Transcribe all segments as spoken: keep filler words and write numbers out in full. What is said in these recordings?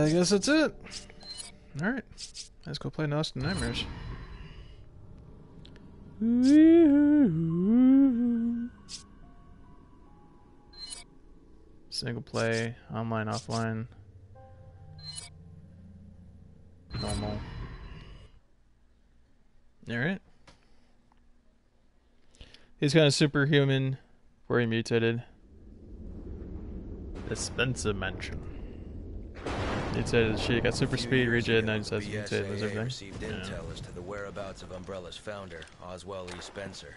I guess that's it. Alright. Let's go play Lost in Nightmares. Single play, online, offline. Normal. Alright. He's kind of superhuman before he mutated. The Spencer Mansion. Mutated she got super speed, regen, and now just has mutated and everything. Received Yeah. intel as to the whereabouts of Umbrella's founder, Oswell E. Spencer.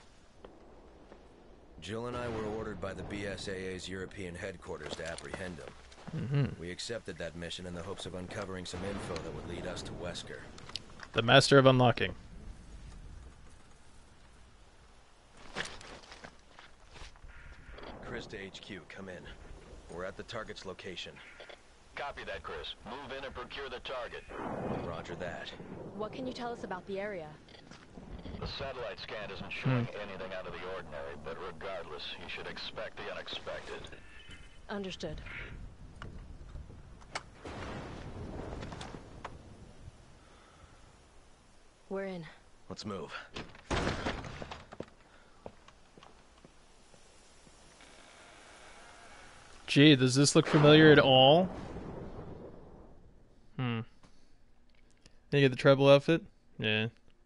Jill and I were ordered by the B S A A's European headquarters to apprehend him. Mm-hmm. We accepted that mission in the hopes of uncovering some info that would lead us to Wesker. The Master of Unlocking. Chris to H Q, come in. We're at the target's location. Copy that, Chris. Move in and procure the target. Roger that. What can you tell us about the area? The satellite scan isn't showing anything out of the ordinary, but regardless, you should expect the unexpected. Understood. We're in. Let's move. Gee, does this look familiar at all? Hmm. You get the treble outfit? Yeah.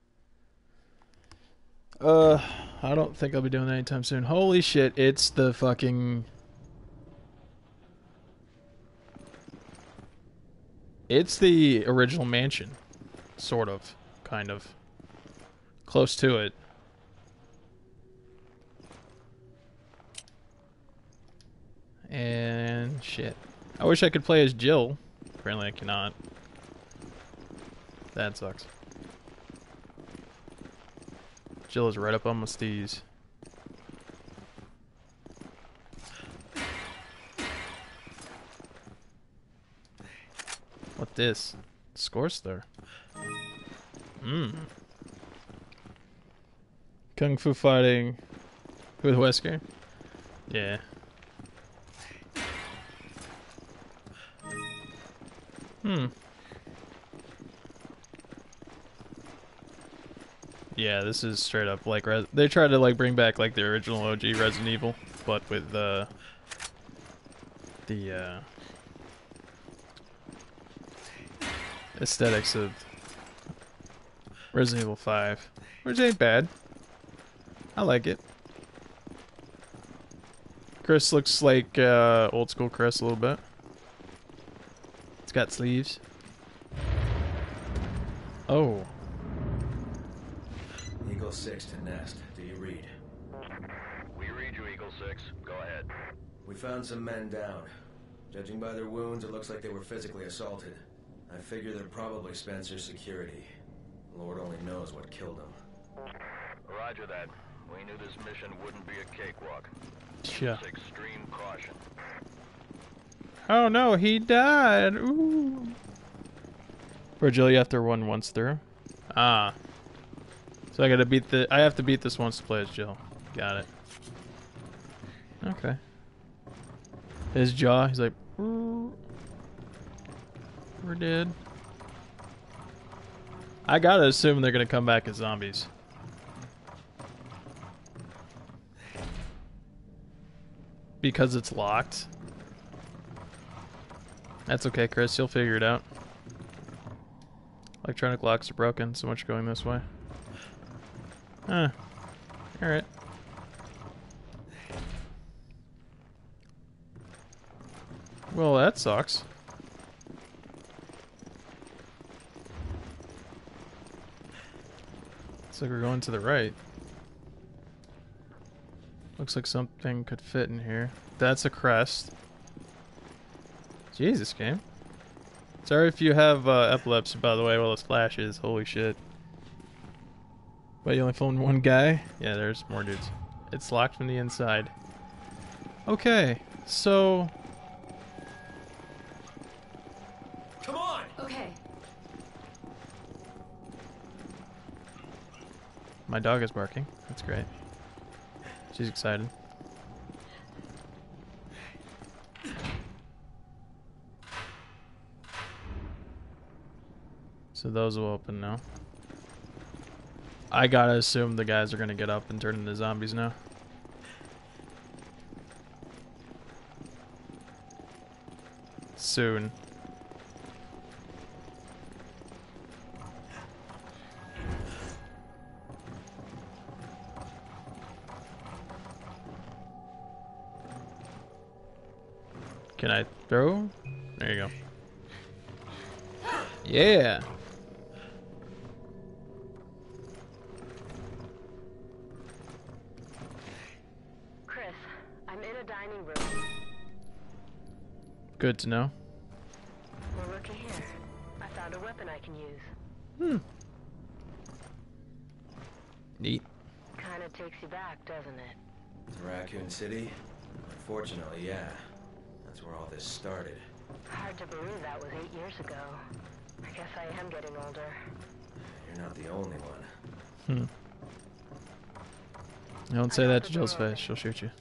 Uh, I don't think I'll be doing that anytime soon. Holy shit, it's the fucking... It's the original mansion. Sort of. Kind of. Close to it. And shit. I wish I could play as Jill. Apparently I cannot. That sucks. Jill is right up on my steez. What this? Score star. Mmm. Kung Fu fighting with Wesker? Yeah. Hmm. Yeah, this is straight up like Res they tried to like bring back like the original O G Resident Evil, but with uh, the uh, aesthetics of Resident Evil five, which ain't bad. I like it. Chris looks like uh, old school Chris a little bit. It's got sleeves. Oh. Eagle six to Nest. Do you read? We read you, Eagle six. Go ahead. We found some men down. Judging by their wounds, it looks like they were physically assaulted. I figure they're probably Spencer's security. Lord only knows what killed them. Roger that. We knew this mission wouldn't be a cakewalk. Yeah. Use extreme caution. Oh no, he died. Ooh. For Jill, you have to run once through. Ah. So I gotta beat the. I have to beat this once to play as Jill. Got it. Okay. His jaw. He's like, ooh. We're dead. I gotta assume they're gonna come back as zombies. Because it's locked. That's okay, Chris. You'll figure it out. Electronic locks are broken. So much going this way. Huh. Alright. Well, that sucks. Looks like we're going to the right. Looks like something could fit in here. That's a crest. Jesus, game. Sorry if you have uh, epilepsy, by the way, while this flashes. Holy shit. But you only filmed one guy? Yeah, there's more dudes. It's locked from the inside. Okay, so... Come on! Okay. My dog is barking. That's great. She's excited. So those will open now. I gotta assume the guys are gonna get up and turn into zombies now. Soon. Can I throw? There you go. Yeah. Chris, I'm in a dining room. Good to know. Well, looky here. I found a weapon I can use. Hmm. Neat. Kinda takes you back, doesn't it? Raccoon City? Unfortunately, yeah. That's where all this started. Hard to believe that was eight years ago. I guess I am getting older. You're not the only one. Hmm. Don't say that to Jill's face. She'll shoot you.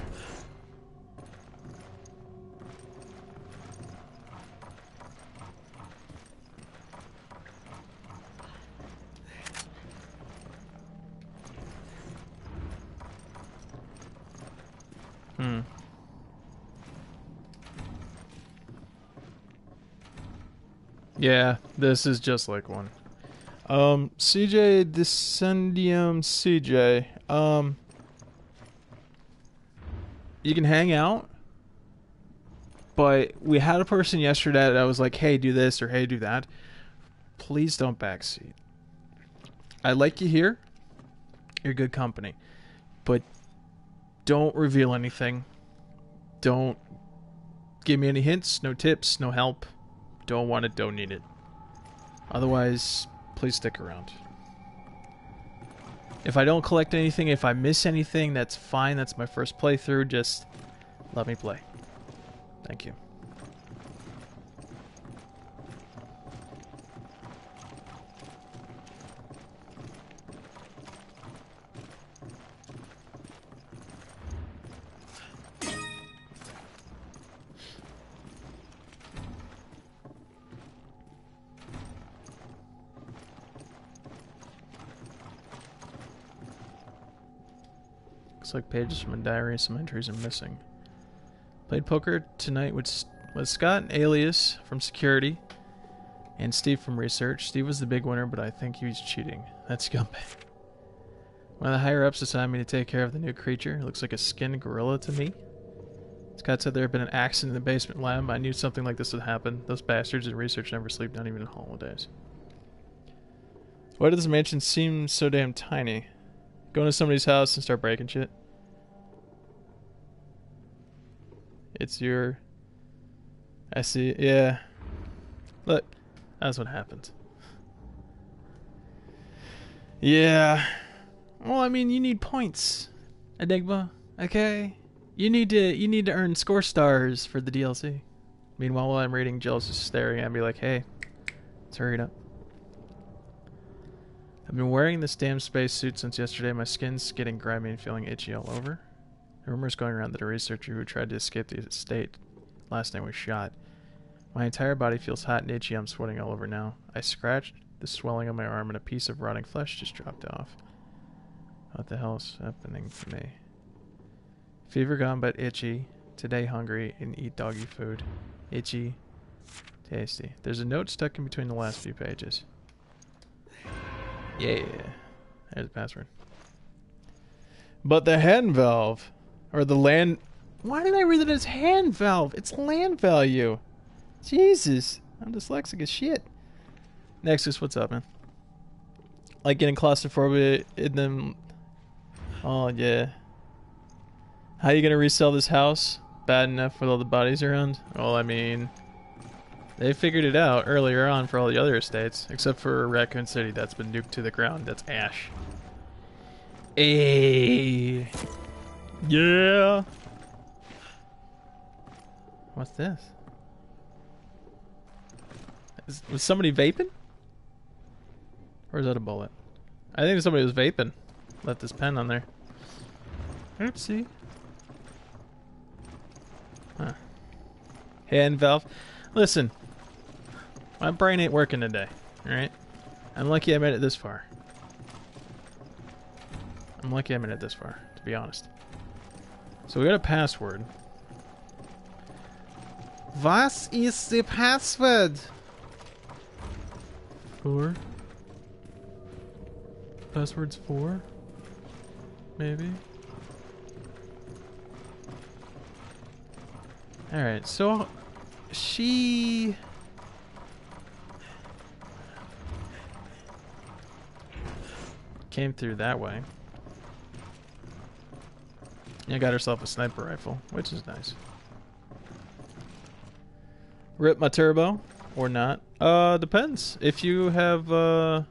Hmm. Yeah, this is just like one. Um, C J Descendium C J. Um, you can hang out, but we had a person yesterday that was like, hey, do this or hey, do that. Please don't backseat. I like you here. You're good company. But don't reveal anything. Don't give me any hints, no tips, no help. Don't want it, don't need it. Otherwise, please stick around. If I don't collect anything, if I miss anything, that's fine. That's my first playthrough. Just let me play. Thank you. Looks like pages from a diary. Some entries are missing. Played poker tonight with, with Scott, Alias from security, and Steve from research. Steve was the big winner, but I think he was cheating. That's scumbag. One of the higher ups assigned me to take care of the new creature. It looks like a skinned gorilla to me. Scott said there had been an accident in the basement lab. I knew something like this would happen. Those bastards in research never sleep, not even on holidays. Why does this mansion seem so damn tiny? Go into somebody's house and start breaking shit. It's your... I see. Yeah. Look. That's what happens. Yeah. Well, I mean, you need points. Enigma. Okay? You need to you need to earn score stars for the D L C. Meanwhile, while I'm reading, Jill's just staring at me like, hey, let's hurry it up. I've been wearing this damn spacesuit since yesterday. My skin's getting grimy and feeling itchy all over. The rumor's going around that a researcher who tried to escape the estate last night was shot. My entire body feels hot and itchy. I'm sweating all over now. I scratched the swelling on my arm and a piece of rotting flesh just dropped off. What the hell's happening to me? Fever gone but itchy. Today hungry and eat doggy food. Itchy. Tasty. There's a note stuck in between the last few pages. Yeah. There's the password. But the hand valve. Or the land... Why did I read it as hand valve? It's land value. Jesus. I'm dyslexic as shit. Nexus, what's up, man? Like getting claustrophobia in them... Oh, yeah. How you gonna resell this house? Bad enough with all the bodies around? Well, I mean... They figured it out earlier on for all the other estates. Except for Raccoon City, that's been nuked to the ground. That's ash. Ayy. Yeah. What's this? Is, was somebody vaping? Or is that a bullet? I think somebody was vaping. Left his pen on there. Oopsie. Huh. Hand valve. Listen. My brain ain't working today. Alright? I'm lucky I made it this far. I'm lucky I made it this far, to be honest. So we got a password. Was ist the password? Four? Password's four? Maybe? Alright, so she came through that way. Yeah, got herself a sniper rifle, which is nice. Rip my turbo or not? Uh, depends. If you have uh,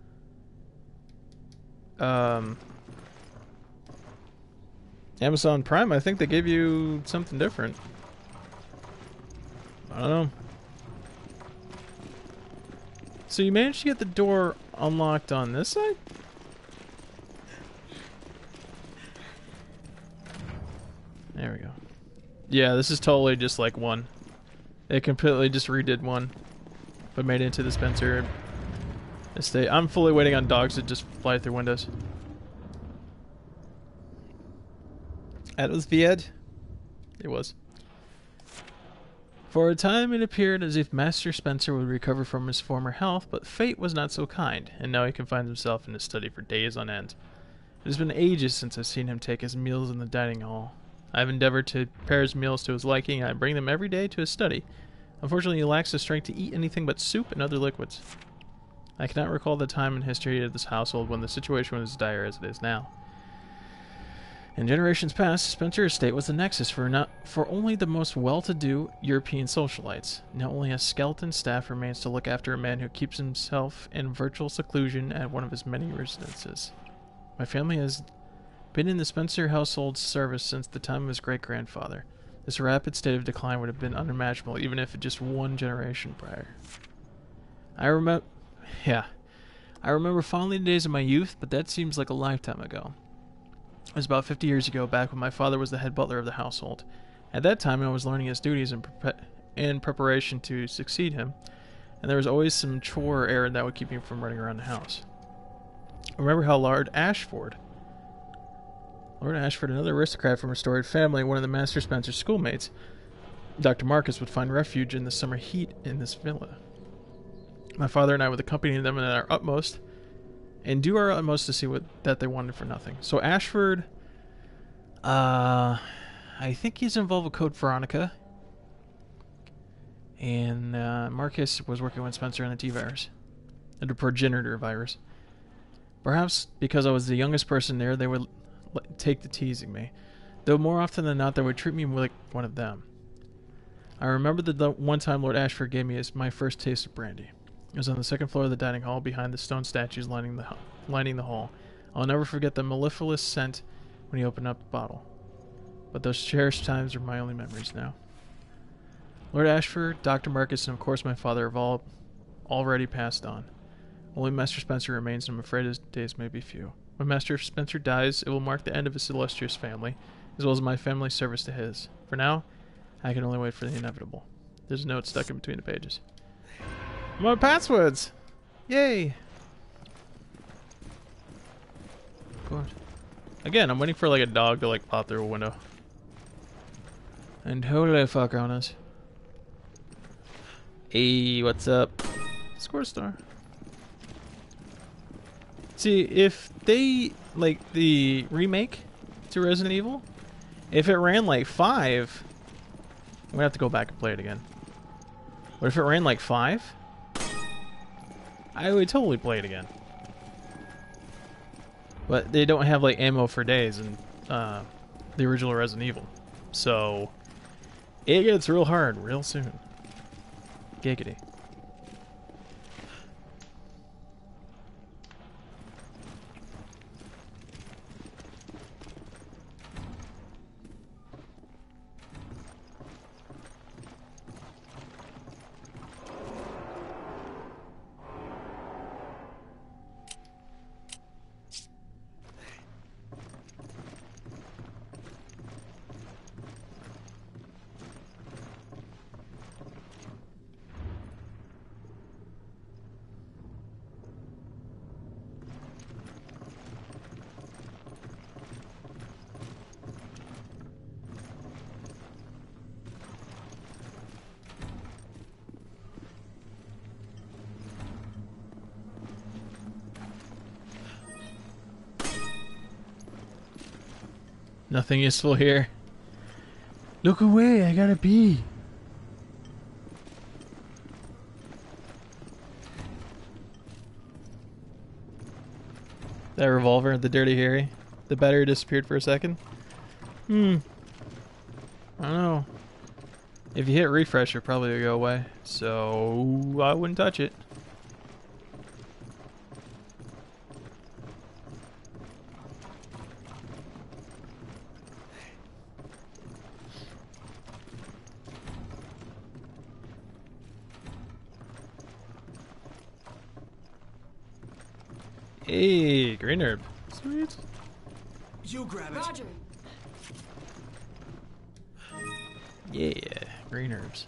um, Amazon Prime, I think they gave you something different. I don't know. So you managed to get the door unlocked on this side? There we go. Yeah, this is totally just like one. They completely just redid one, but made it into the Spencer estate. I'm fully waiting on dogs to just fly through windows. That was weird. It was. For a time, it appeared as if Master Spencer would recover from his former health, but fate was not so kind, and now he confines himself in his study for days on end. It has been ages since I've seen him take his meals in the dining hall. I have endeavored to prepare his meals to his liking, and I bring them every day to his study. Unfortunately, he lacks the strength to eat anything but soup and other liquids. I cannot recall the time in history of this household when the situation was as dire as it is now. In generations past, Spencer Estate was the nexus for not for only the most well-to-do European socialites. Now only a skeleton staff remains to look after a man who keeps himself in virtual seclusion at one of his many residences. My family has been in the Spencer household's service since the time of his great-grandfather. This rapid state of decline would have been unimaginable even if just one generation prior. I remember... Yeah. I remember fondly the days of my youth, but that seems like a lifetime ago. It was about fifty years ago, back when my father was the head butler of the household. At that time, I was learning his duties in, pre in preparation to succeed him, and there was always some chore or errand that would keep me from running around the house. I remember how Lord Ashford... Lord Ashford, another aristocrat from a storied family, one of the Master Spencer's schoolmates, Doctor Marcus, would find refuge in the summer heat in this villa. My father and I would accompany them at our utmost, and do our utmost to see what that they wanted for nothing. So Ashford, uh, I think he's involved with Code Veronica, and uh, Marcus was working with Spencer on the T-virus, the progenitor virus. Perhaps because I was the youngest person there, they would take to teasing me, though more often than not they would treat me like one of them. I remember that the one time Lord Ashford gave me his, my first taste of brandy. It was on the second floor of the dining hall behind the stone statues lining the, lining the hall. I'll never forget the mellifluous scent when he opened up the bottle. But those cherished times are my only memories now. Lord Ashford, Doctor Marcus, and of course my father have all already passed on. Only Master Spencer remains, and I'm afraid his days may be few. When Master Spencer dies, it will mark the end of his illustrious family, as well as my family's service to his. For now, I can only wait for the inevitable. There's a note stuck in between the pages. More passwords! Yay! Good. Again, I'm waiting for like a dog to like pop through a window. And holy fuck on us. Hey, what's up? Score star. See, if they, like, the remake to Resident Evil, if it ran like five, I'm gonna have to go back and play it again. But if it ran like five, I would totally play it again. But they don't have like ammo for days in uh, the original Resident Evil, so it gets real hard real soon. Giggity. Nothing useful here. Look away, I gotta pee. That revolver, the Dirty Harry. The battery disappeared for a second. Hmm. I don't know. If you hit refresh, it probably will go away. So I wouldn't touch it. Hey, green herb. Sweet. You grab it. Roger. Yeah, green herbs.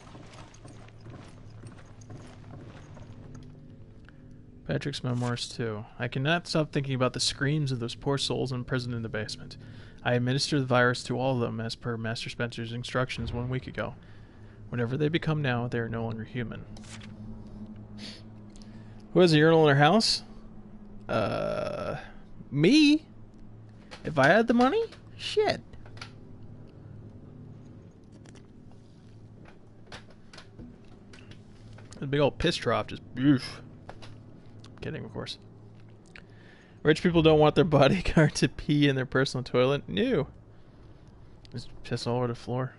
Patrick's memoirs too. I cannot stop thinking about the screams of those poor souls imprisoned in the basement. I administered the virus to all of them as per Master Spencer's instructions one week ago. Whatever they become now, they are no longer human. Who has a urinal in their house? Uh, me? If I had the money? Shit. The big old piss trough just oof. Kidding, of course. Rich people don't want their bodyguard to pee in their personal toilet. No. Just piss all over the floor.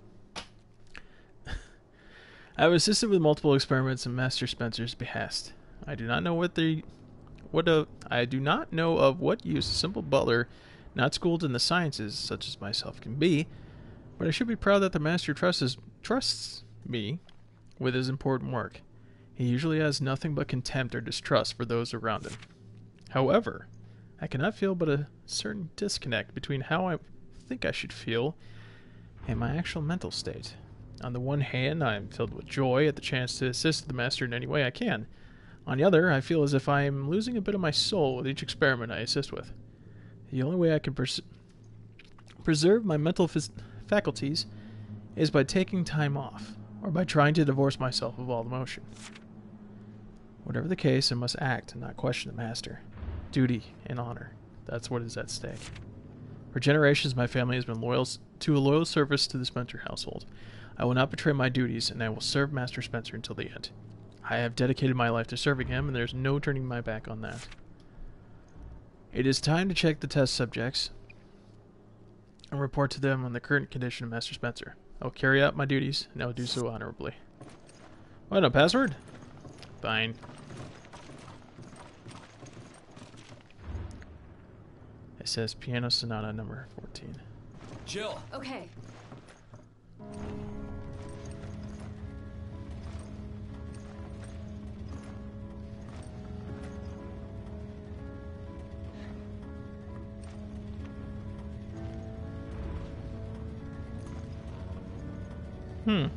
I have assisted with multiple experiments in Master Spencer's behest. I do not know what the what a I do not know of what use a simple butler not schooled in the sciences such as myself can be, but I should be proud that the master trusts trusts me with his important work. He usually has nothing but contempt or distrust for those around him. However, I cannot feel but a certain disconnect between how I think I should feel and my actual mental state. On the one hand, I am filled with joy at the chance to assist the master in any way I can. On the other, I feel as if I am losing a bit of my soul with each experiment I assist with. The only way I can pers- preserve my mental f- faculties is by taking time off, or by trying to divorce myself of all emotion. Whatever the case, I must act and not question the master. Duty and honor, that's what is at stake. For generations, my family has been loyal to a loyal service to the Spencer household. I will not betray my duties, and I will serve Master Spencer until the end. I have dedicated my life to serving him, and there is no turning my back on that. It is time to check the test subjects and report to them on the current condition of Master Spencer. I will carry out my duties, and I will do so honorably. What, no password? Fine. It says Piano Sonata number fourteen. Jill. Okay. Hmm.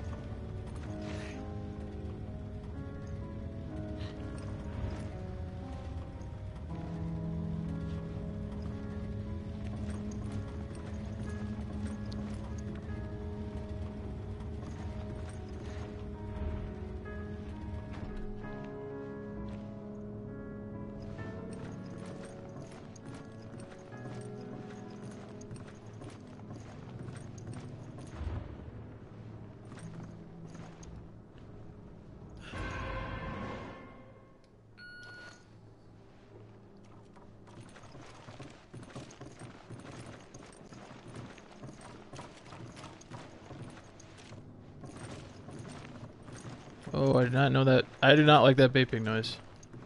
Oh, I did not know that. I do not like that vaping noise.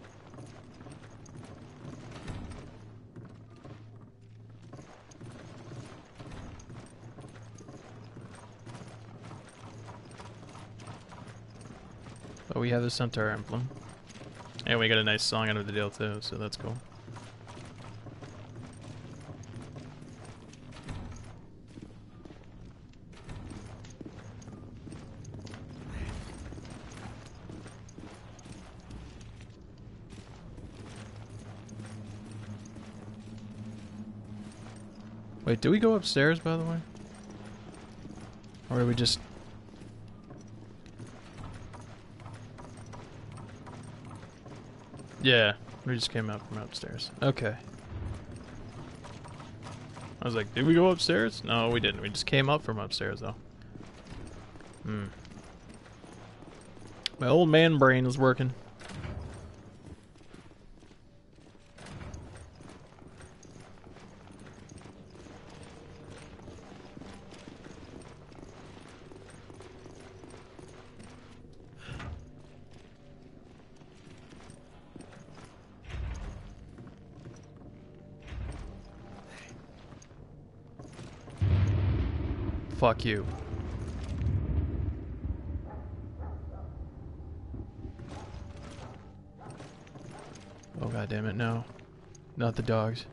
But we have the Centaur emblem. And we got a nice song out of the deal too, so that's cool. Wait, do we go upstairs, by the way? Or do we just... Yeah, we just came out from upstairs. Okay. I was like, did we go upstairs? No, we didn't. We just came up from upstairs, though. Hmm. My old man brain is working. Fuck you. Oh god damn it, no. Not the dogs.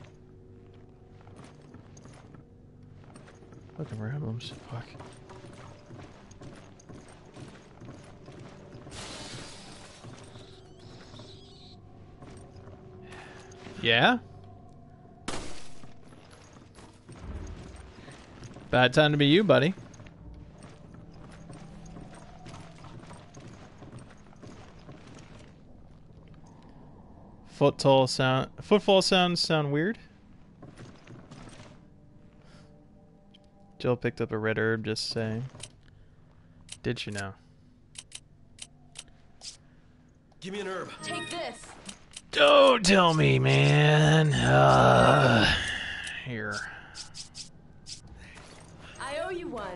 Fucking emblems. Fuck. Yeah? Bad time to be you, buddy. Footfall sound. Footfall sounds sound weird. Jill picked up a red herb. Just saying. Did she now? Give me an herb. Take this. Don't tell me, man. Uh, here. I owe you one.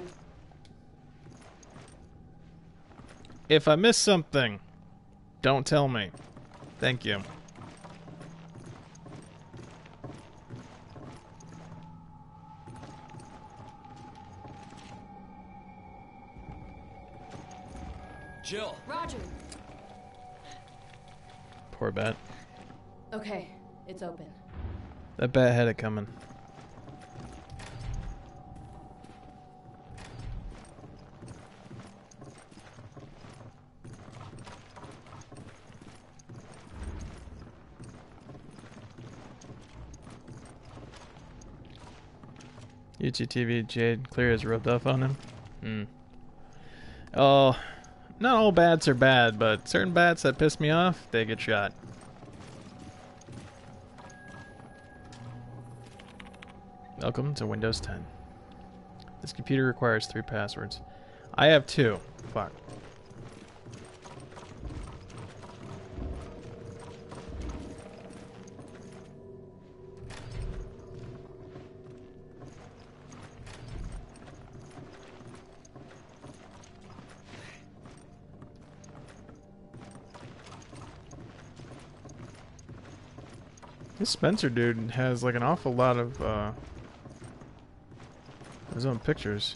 If I miss something, don't tell me. Thank you. Jill. Roger. Poor bat. Okay, it's open. That bat had it coming. U G T V Jade Clear has rubbed off on him. Hmm. Oh, not all bats are bad, but certain bats that piss me off, they get shot. Welcome to Windows ten. This computer requires three passwords. I have two. Fuck. This Spencer dude has like an awful lot of uh, his own pictures.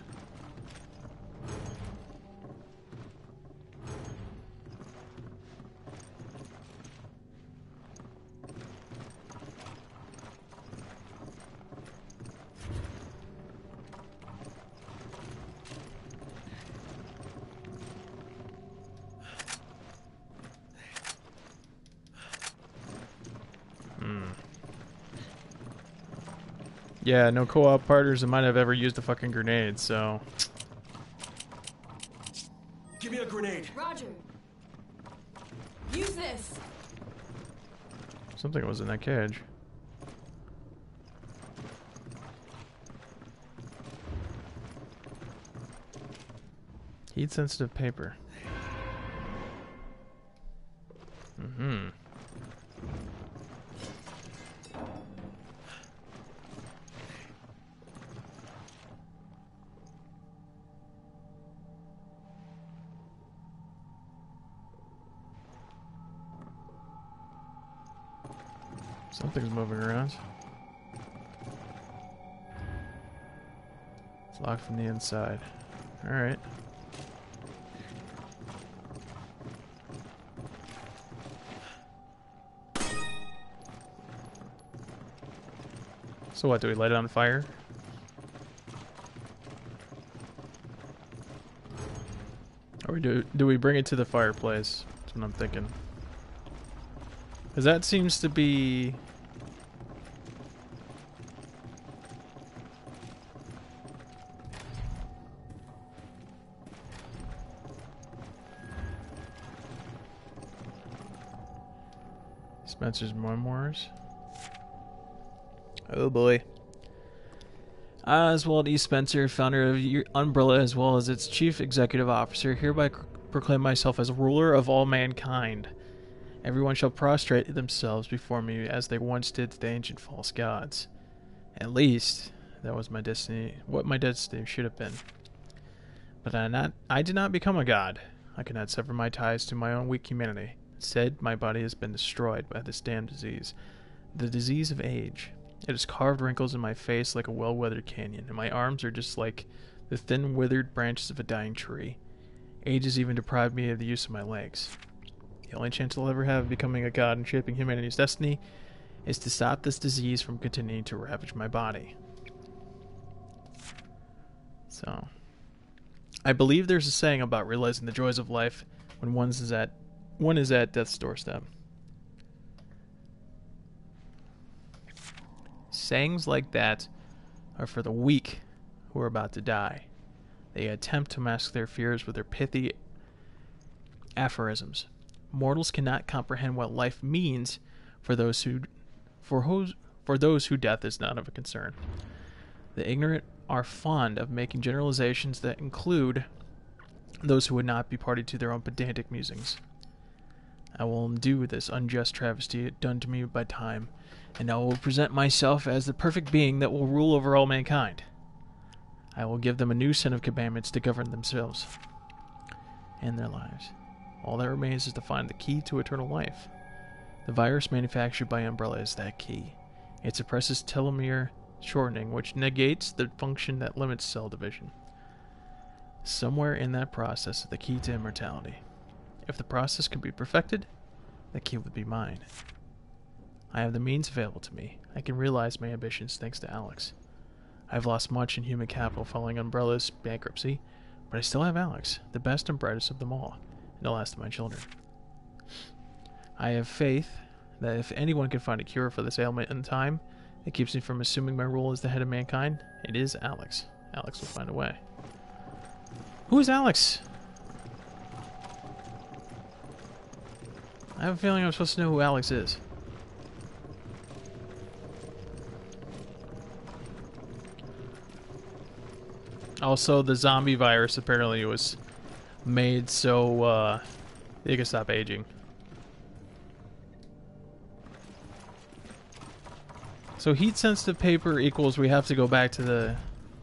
Yeah, no co-op partners that might have ever used a fucking grenade, so... Give me a grenade. Roger. Use this. Something was in that cage. Heat-sensitive paper. Mm-hmm. Something's moving around. It's locked from the inside. Alright. So what, do we light it on fire? Or do, do we bring it to the fireplace? That's what I'm thinking. Because that seems to be... Spencer's memoirs. Oh boy. Oswald E. Spencer, founder of U- Umbrella, as well as its chief executive officer, hereby c- proclaim myself as ruler of all mankind. Everyone shall prostrate themselves before me as they once did to the ancient false gods. At least, that was my destiny, what my destiny should have been. But I, not, I did not become a god. I could not sever my ties to my own weak humanity. Instead, my body has been destroyed by this damned disease. The disease of age. It has carved wrinkles in my face like a well-weathered canyon, and my arms are just like the thin, withered branches of a dying tree. Age has even deprived me of the use of my legs. The only chance I'll ever have of becoming a god and shaping humanity's destiny is to stop this disease from continuing to ravage my body. So, I believe there's a saying about realizing the joys of life when one is at one is at death's doorstep. Sayings like that are for the weak who are about to die. They attempt to mask their fears with their pithy aphorisms. Mortals cannot comprehend what life means for those who for whose for those who death is not of a concern. The ignorant are fond of making generalizations that include those who would not be party to their own pedantic musings. I will undo this unjust travesty done to me by time, and I will present myself as the perfect being that will rule over all mankind. I will give them a new set of commandments to govern themselves and their lives. All that remains is to find the key to eternal life. The virus manufactured by Umbrella is that key. It suppresses telomere shortening, which negates the function that limits cell division. Somewhere in that process is the key to immortality. If the process could be perfected, the key would be mine. I have the means available to me. I can realize my ambitions thanks to Alex. I have lost much in human capital following Umbrella's bankruptcy, but I still have Alex, the best and brightest of them all, and the last of my children. I have faith that if anyone can find a cure for this ailment in time that keeps me from assuming my role as the head of mankind, it is Alex. Alex will find a way. Who is Alex? I have a feeling I'm supposed to know who Alex is. Also, the zombie virus apparently was made so uh, they can stop aging. So heat-sensitive paper equals we have to go back to the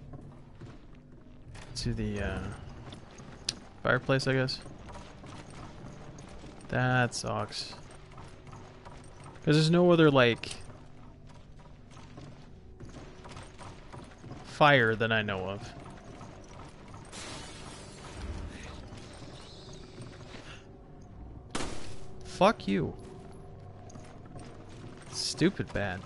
to the uh, fireplace, I guess. That sucks. Because there's no other, like, fire that I know of. Fuck you. Stupid bad.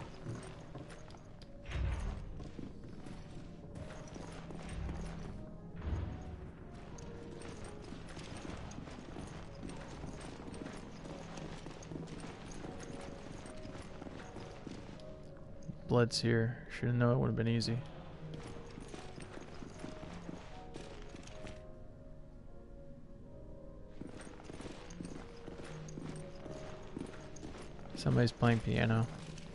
Blood's here. Should've known it would have been easy. Somebody's playing piano.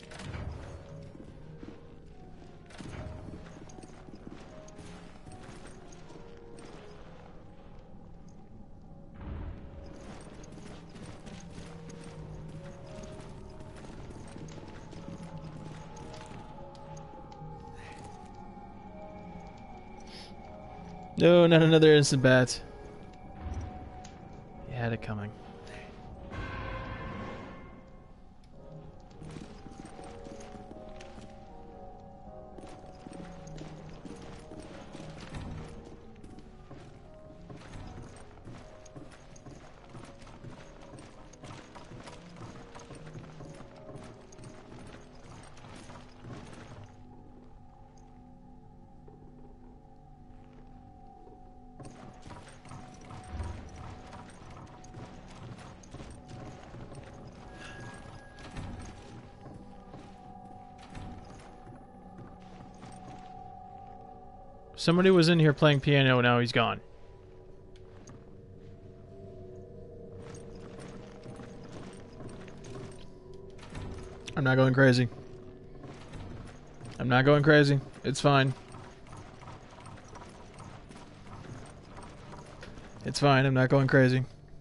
No, not another instant bat. You had it coming. Somebody was in here playing piano, now he's gone. I'm not going crazy. I'm not going crazy. It's fine. It's fine, I'm not going crazy.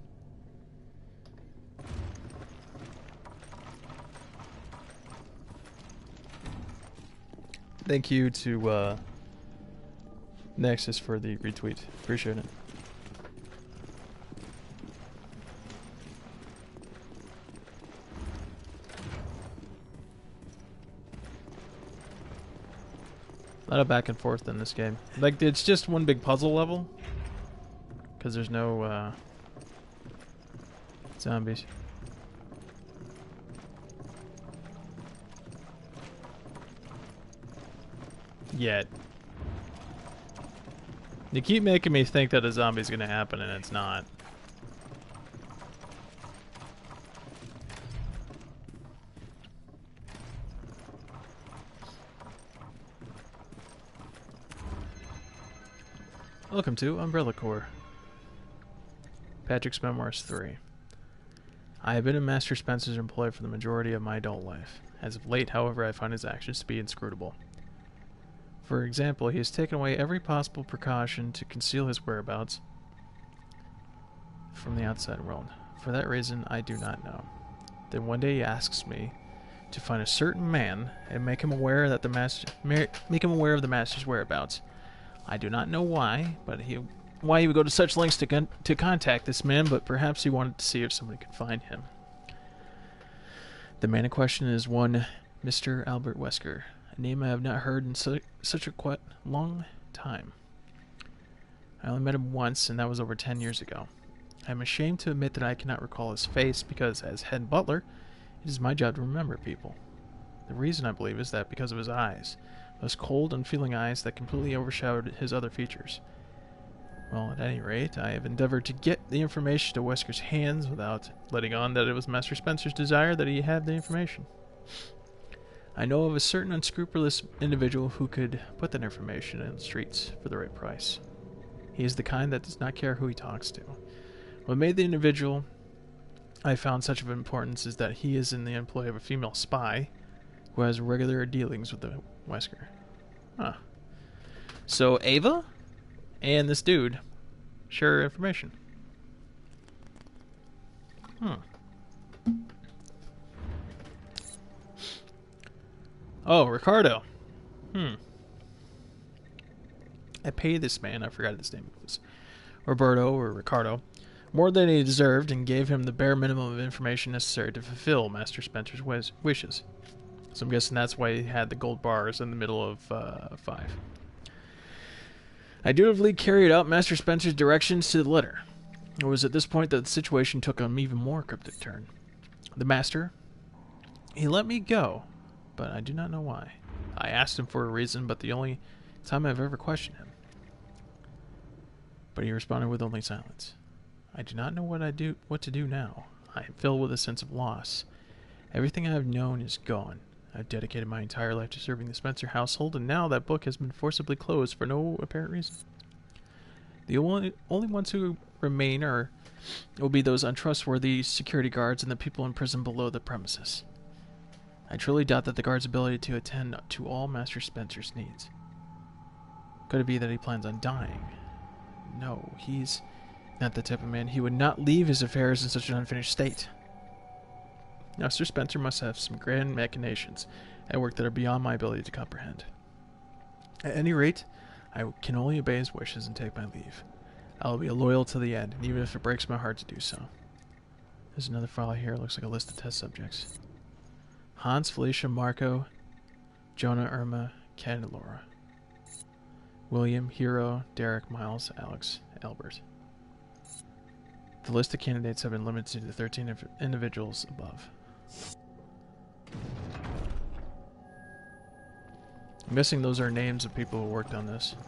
Thank you to uh, Nexus for the retweet. Appreciate it. A lot of back and forth in this game. Like, it's just one big puzzle level. Because there's no uh, zombies. Yet. You keep making me think that a zombie's gonna happen and it's not. Welcome to Umbrella Corps. Patrick's Memoirs three. I have been a Master Spencer's employee for the majority of my adult life. As of late, however, I find his actions to be inscrutable. For example, he has taken away every possible precaution to conceal his whereabouts from the outside world. For that reason, I do not know. Then one day he asks me to find a certain man and make him aware that the master make him aware of the master's whereabouts. I do not know why, but he why he would go to such lengths to con to contact this man, but perhaps he wanted to see if somebody could find him. The man in question is one Mister Albert Wesker, a name I have not heard in su such a quite long time. I only met him once, and that was over ten years ago. I am ashamed to admit that I cannot recall his face, because as head butler, it is my job to remember people. The reason, I believe, is that because of his eyes. Those cold, unfeeling eyes that completely overshadowed his other features. Well, at any rate, I have endeavored to get the information to Wesker's hands without letting on that it was Master Spencer's desire that he have the information. I know of a certain unscrupulous individual who could put that information in the streets for the right price. He is the kind that does not care who he talks to. What made the individual I found such of importance is that he is in the employ of a female spy who has regular dealings with the Wesker. Huh. So Ava and this dude share information. Hmm. Oh, Ricardo. Hmm. I paid this man, I forgot his name, it was Roberto or Ricardo, more than he deserved, and gave him the bare minimum of information necessary to fulfill Master Spencer's wish wishes. So I'm guessing that's why he had the gold bars in the middle of uh, five. I dutifully carried out Master Spencer's directions to the letter. It was at this point that the situation took an even more cryptic turn. The Master, he let me go, but I do not know why. I asked him for a reason, but the only time I've ever questioned him. But he responded with only silence. I do not know what I do, what to do now. I am filled with a sense of loss. Everything I have known is gone. I've dedicated my entire life to serving the Spencer household, and now that book has been forcibly closed for no apparent reason. The only, only ones who remain are will be those untrustworthy security guards and the people imprisoned below the premises. I truly doubt that the guard's ability to attend to all Master Spencer's needs. Could it be that he plans on dying? No, he's not the type of man. He would not leave his affairs in such an unfinished state. Master Spencer must have some grand machinations at work that are beyond my ability to comprehend. At any rate, I can only obey his wishes and take my leave. I will be loyal to the end, even if it breaks my heart to do so. There's another file here. It looks like a list of test subjects. Hans, Felicia, Marco, Jonah, Irma, Ken, and Laura. William, Hero, Derek, Miles, Alex, Albert. The list of candidates have been limited to thirteen individuals above. I'm guessing those are names of people who worked on this.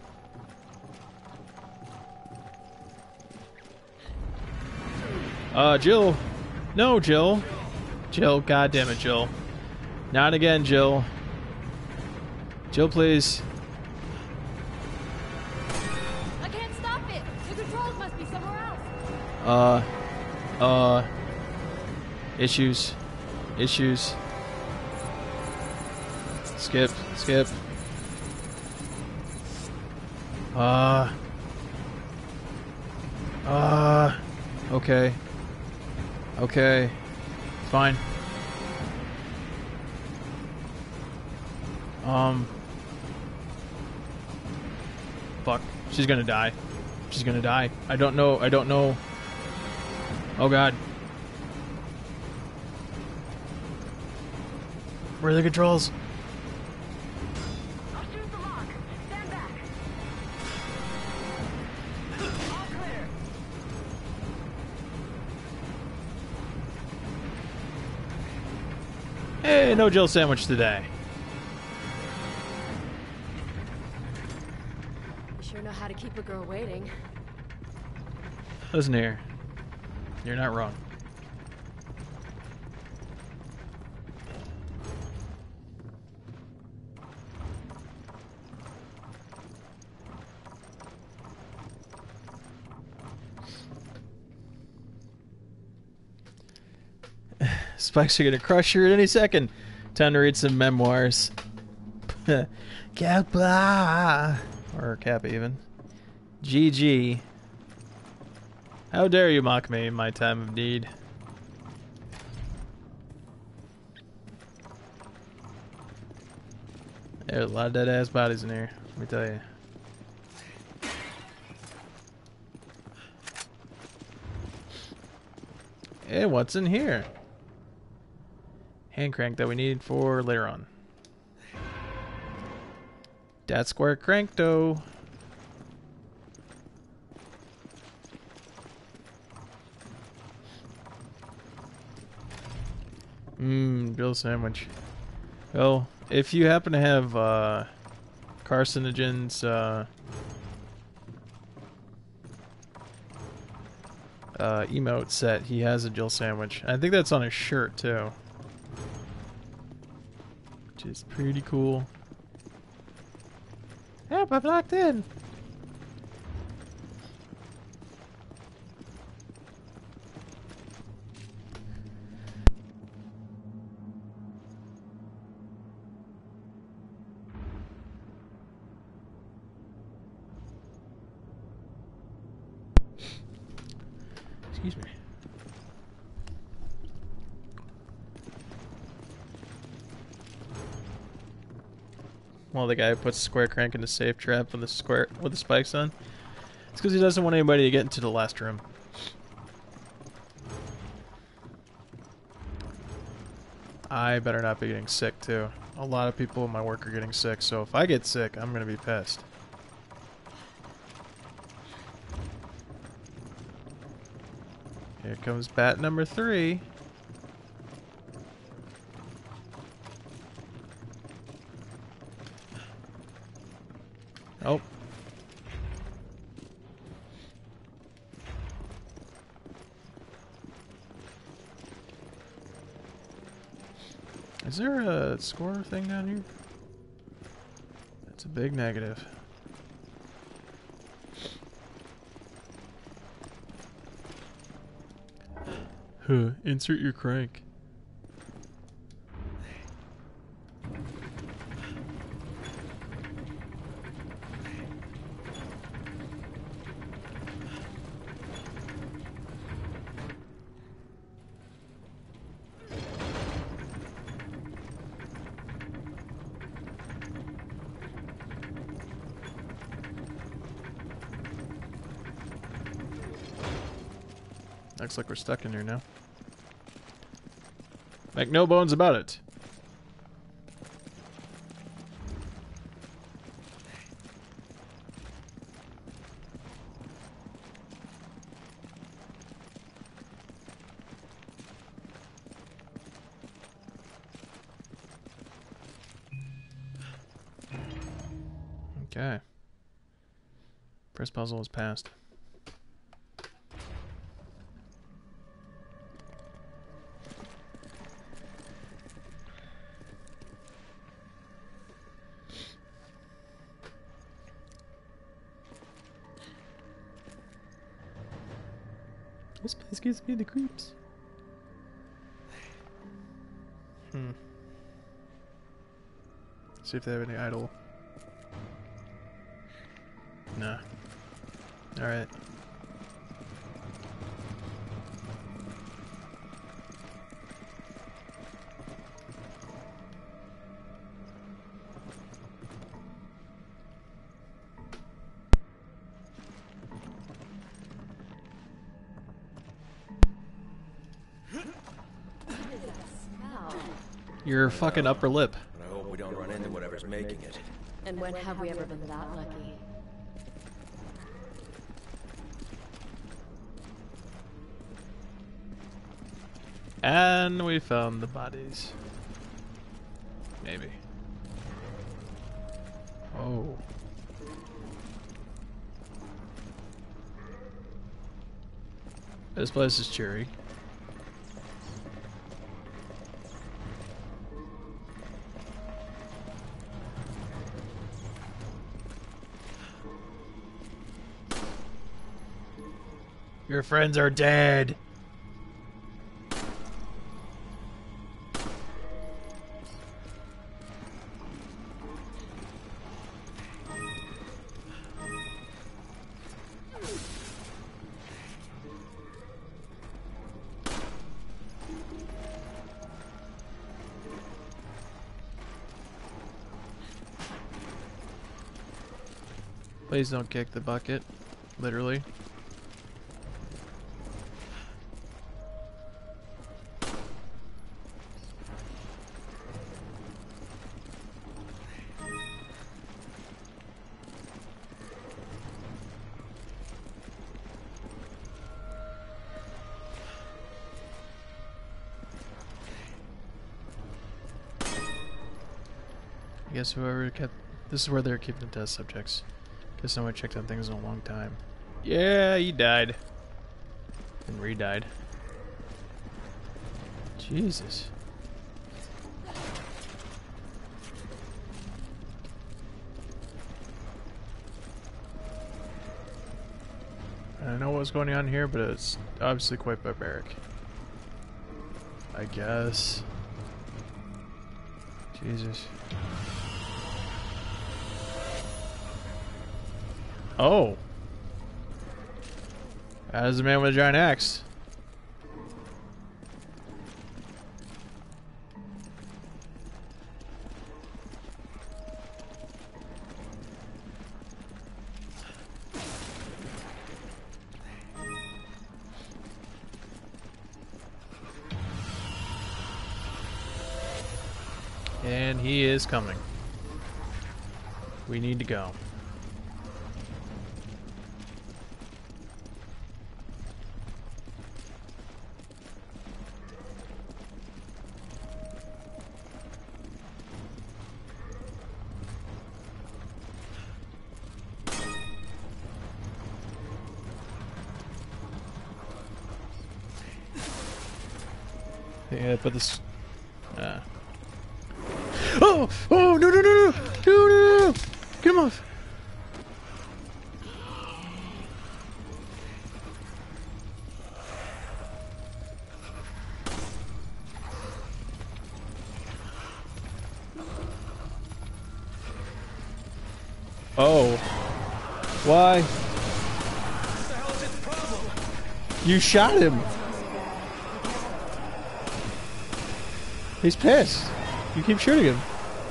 Uh, Jill. No, Jill. Jill, goddammit, Jill. Not again, Jill. Jill, please. I can't stop it. The controls must be somewhere else. Uh, uh, issues, issues. Skip, skip. Uh, Uh, okay. Okay. Fine. Um. Fuck. She's gonna die. She's gonna die. I don't know. I don't know. Oh god. Where are the controls? I'll shoot the lock. Stand back. All clear. Hey, no Jill sandwich today. You sure know how to keep a girl waiting. Listen here. You're not wrong. Spikes are gonna crush her at any second. Time to read some memoirs. Kappa. Or Kappa even. G G. How dare you mock me in my time of need. There's a lot of dead ass bodies in here, let me tell you. Hey, what's in here? Hand crank that we need for later on. Dat square crankto. Mmm, Bill sandwich. Well, if you happen to have uh, carcinogens, uh, uh, emote set, he has a Jill sandwich. I think that's on his shirt too, which is pretty cool. Yep, I'm locked in. Excuse me. Well, the guy who puts a square crank in the safe trap with the square with the spikes on. It's because he doesn't want anybody to get into the last room. I better not be getting sick too. A lot of people in my work are getting sick, so if I get sick, I'm gonna be pissed. Here comes bat number three. Oh. Is there a score thing down here? That's a big negative. Huh, insert your crank. Looks like we're stuck in here now. Make no bones about it. Okay. First puzzle is passed. This place gives me the creeps. Hmm. See if they have any idle. Nah. Alright. Your fucking upper lip. But I hope we don't run into whatever's making it. And when have we ever been that lucky? And we found the bodies. Maybe. Oh. This place is cheery. Your friends are dead. Please don't kick the bucket, literally. I guess whoever kept... This is where they're keeping the test subjects. Guess no one checked on things in a long time. Yeah, he died. And re-died. Jesus. I don't know what's going on here, but it's obviously quite barbaric. I guess. Jesus. Oh. That is a man with a giant axe. And he is coming. We need to go. Yeah, but this. Uh. Oh! Oh! No! No! No! No! No! No! No! Get him off! Oh. Why? What the hell is its problem? You shot him! He's pissed. You keep shooting him.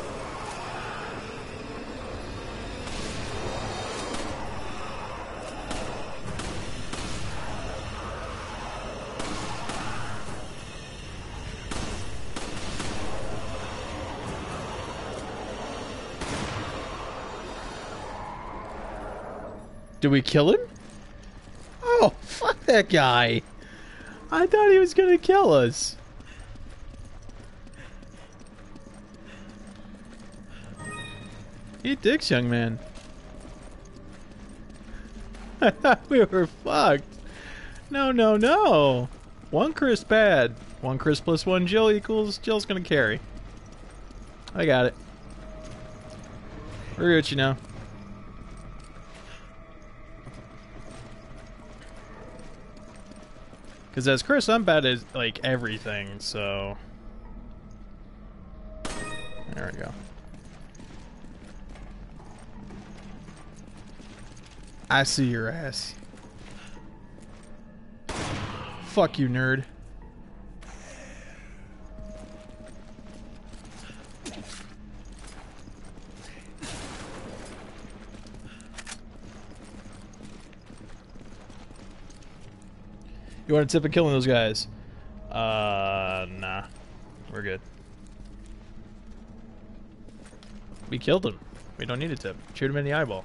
Did we kill him? Oh, fuck that guy. I thought he was gonna kill us. Eat dicks, young man. I thought we were fucked. No, no, no. One Chris bad. One Chris plus one Jill equals Jill's gonna carry. I got it. We're at you now. Because as Chris, I'm bad at like everything, so. There we go. I see your ass. Fuck you, nerd. You want a tip of killing those guys? Uh, nah. We're good. We killed him. We don't need a tip. Shoot him in the eyeball.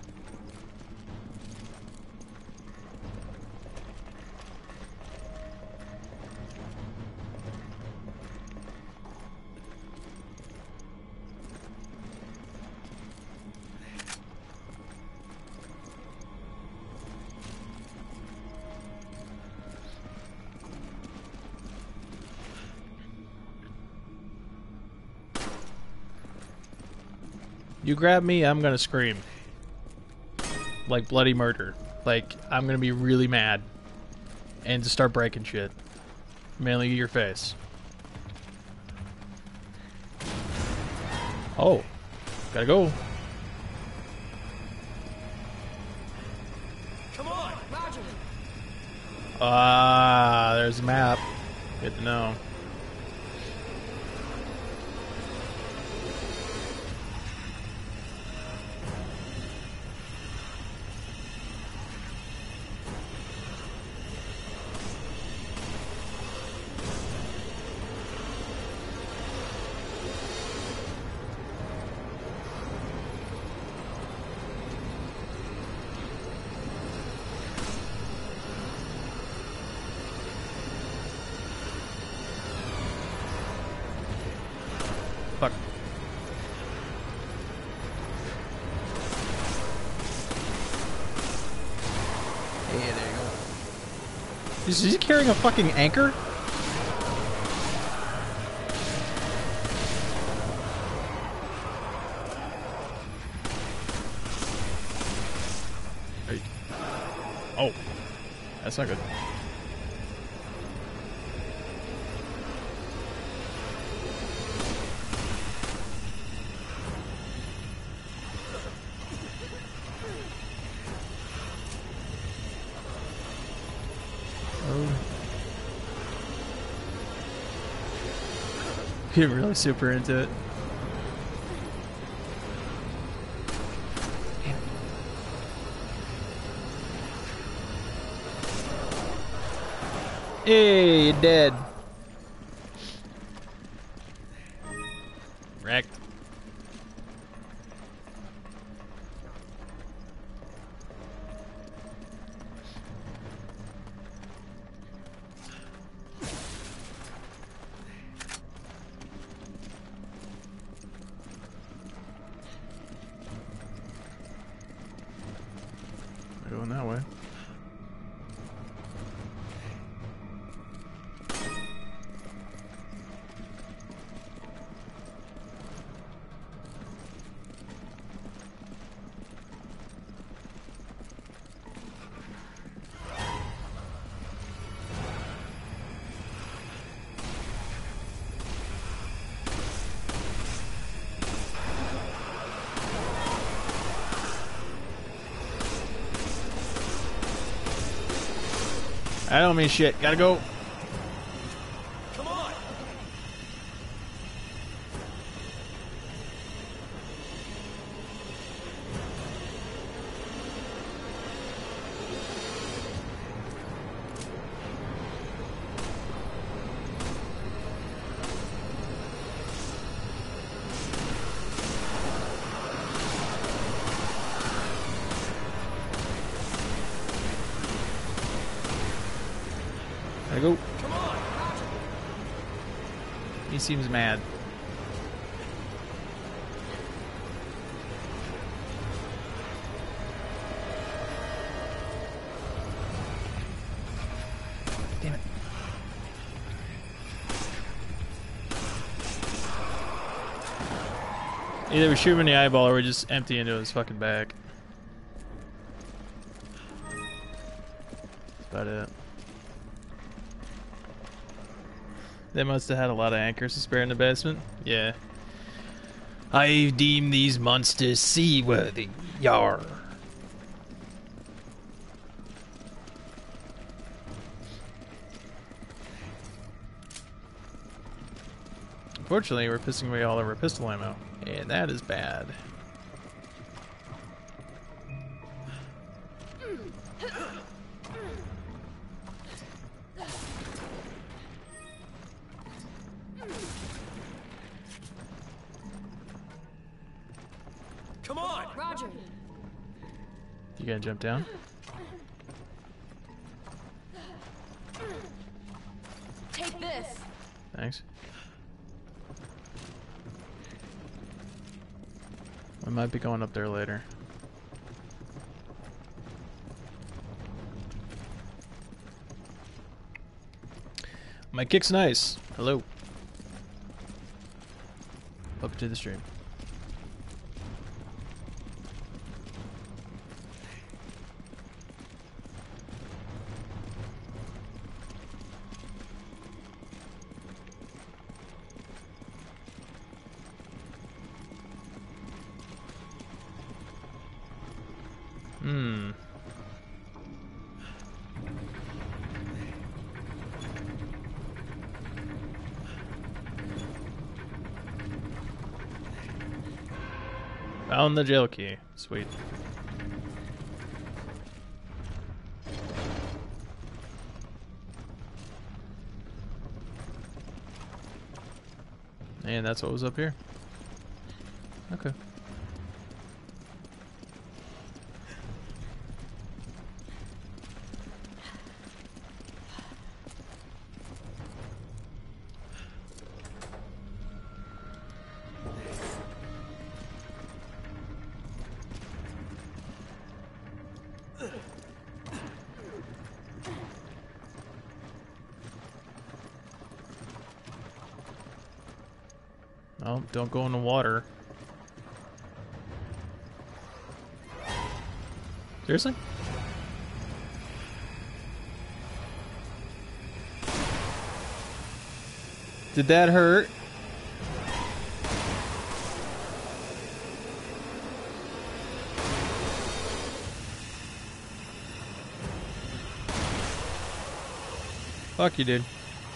You grab me, I'm gonna scream. Like bloody murder. Like, I'm gonna be really mad. And just start breaking shit. Mainly your face. Oh. Gotta go. Come on, Roger. Ah, there's a map. Good to know. Fuck. Hey, there you go. Is he carrying a fucking anchor? Hey. Oh. That's not good. Get really super into it. Hey, you're dead. Wrecked. Going that way. I don't mean shit. Gotta go. Come on. Gotta go. Come on. He seems mad. Damn it. Either we shoot him in the eyeball or we just empty into his fucking back. That's about it. They must have had a lot of anchors to spare in the basement. Yeah. I deem these monsters seaworthy. Yar. Unfortunately, we're pissing away all of our pistol ammo, and that is bad. Roger. You gonna jump down? Take this. Thanks. We might be going up there later. My kick's nice. Hello. Welcome to the stream. Hmm. Found the jail key. Sweet. And that's what was up here. Okay. Oh, don't go in the water. Seriously? Did that hurt? Fuck you, dude.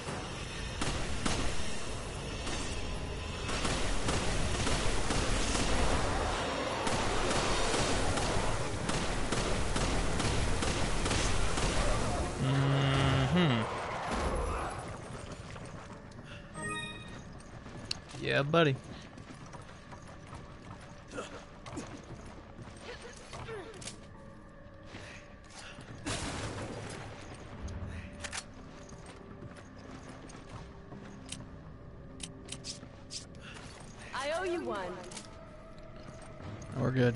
Yeah, buddy. I owe you one. We're good.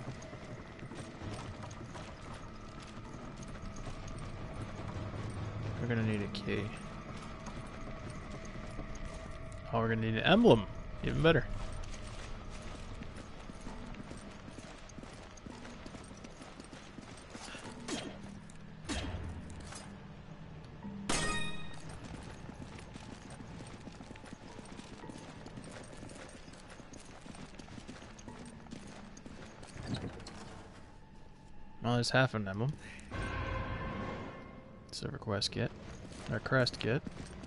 We're gonna need a key. Oh, we're gonna need an emblem. Even better. Well, there's half an emblem. Silver quest kit. Or crest kit.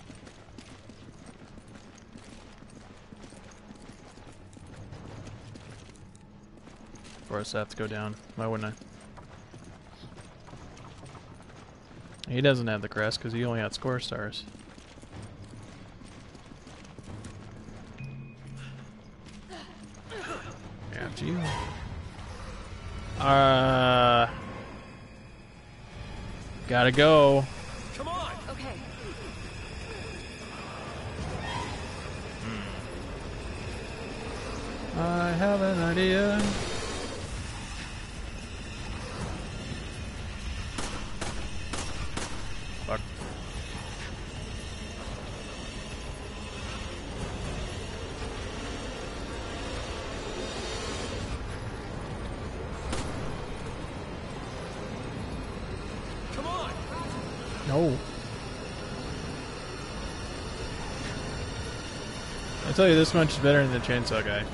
Of course, I have to go down. Why wouldn't I? He doesn't have the crest because he only had score stars. After you. Uh. Gotta go. Come on! Okay. I have an idea. Fuck. Come on! No. I tell you, this much is better than the chainsaw guy.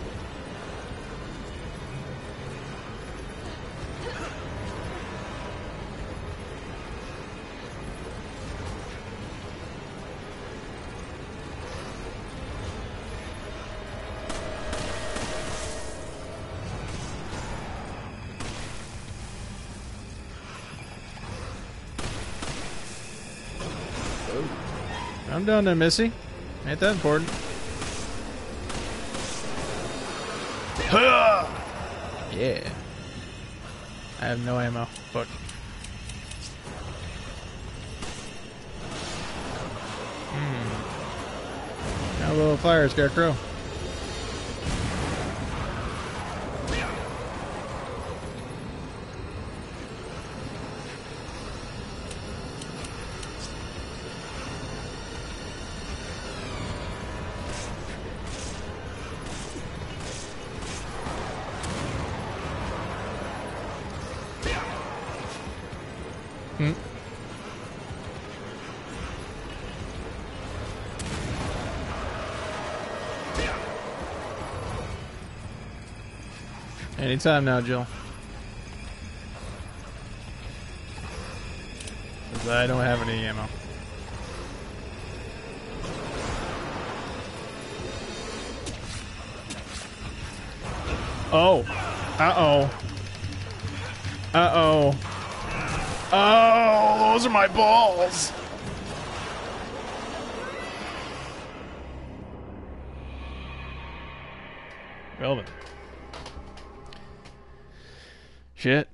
I'm done then, Missy. Ain't that important. Yeah. I have no ammo. Fuck. Hmm. Now a little fire, Scarecrow. Hmm. Anytime now, Jill. 'Cause I don't have any ammo. Oh. Uh-oh. Uh-oh. Oh, those are my balls. Well then. Shit.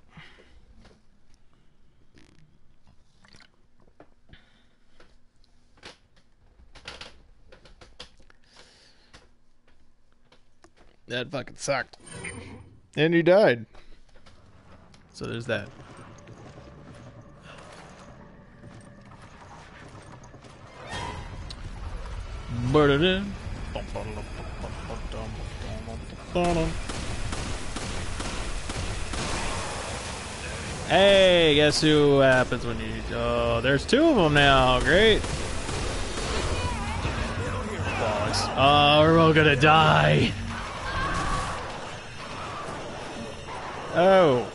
That fucking sucked. And you died. So there's that. Hey, guess who happens when you... Oh, there's two of them now. Great. Oh, we're all gonna die. Oh.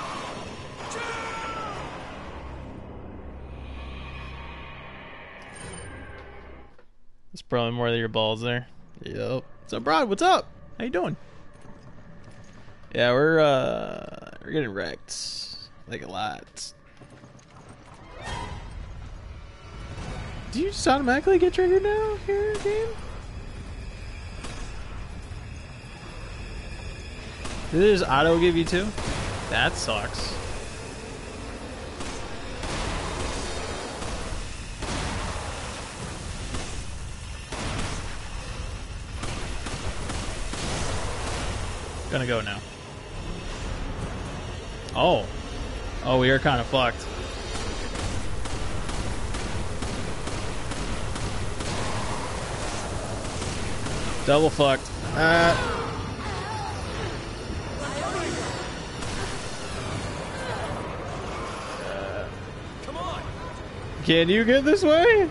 It's probably more than your balls there. Yep. So, Brad, what's up? How you doing? Yeah, we're uh, we're getting wrecked, like a lot. Do you just automatically get triggered now here, game? Did it just auto give you two? That sucks. Gonna go now. Oh. Oh, we are kind of fucked. Double fucked. Uh. Come on. Can you get this way?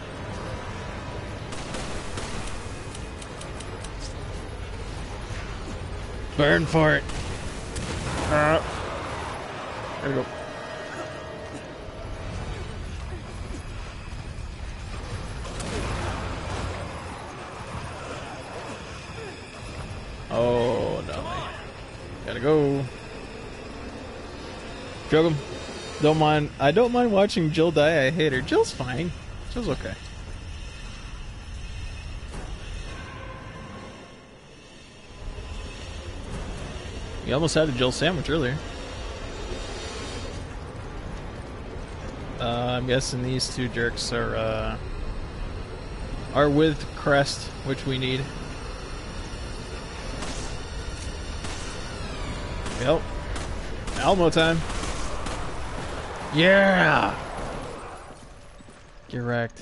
Burn for it. Uh, there we go. Oh no. Gotta go. Choke him. Don't mind. I don't mind watching Jill die. I hate her. Jill's fine. Jill's okay. You almost had a Jill sandwich earlier. Uh, I'm guessing these two jerks are uh, are with Crest, which we need. Yep. Alamo time. Yeah. Get wrecked.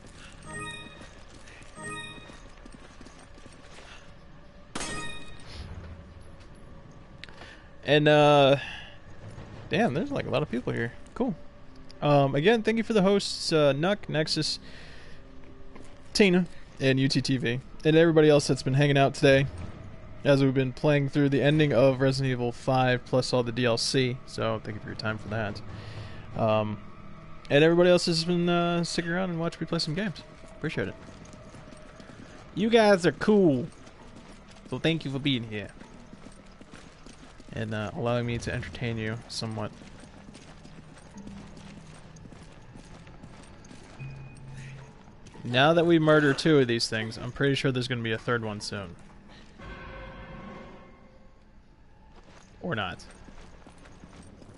And, uh, damn, there's like a lot of people here. Cool. Um, again, thank you for the hosts, uh, Nuck, Nexus, Tina, and U T T V, and everybody else that's been hanging out today as we've been playing through the ending of Resident Evil five plus all the D L C. So, thank you for your time for that. Um, and everybody else has been uh, sticking around and watching me play some games. Appreciate it. You guys are cool. So, thank you for being here. And uh, allowing me to entertain you somewhat. Now that we murder two of these things, I'm pretty sure there's going to be a third one soon. Or not.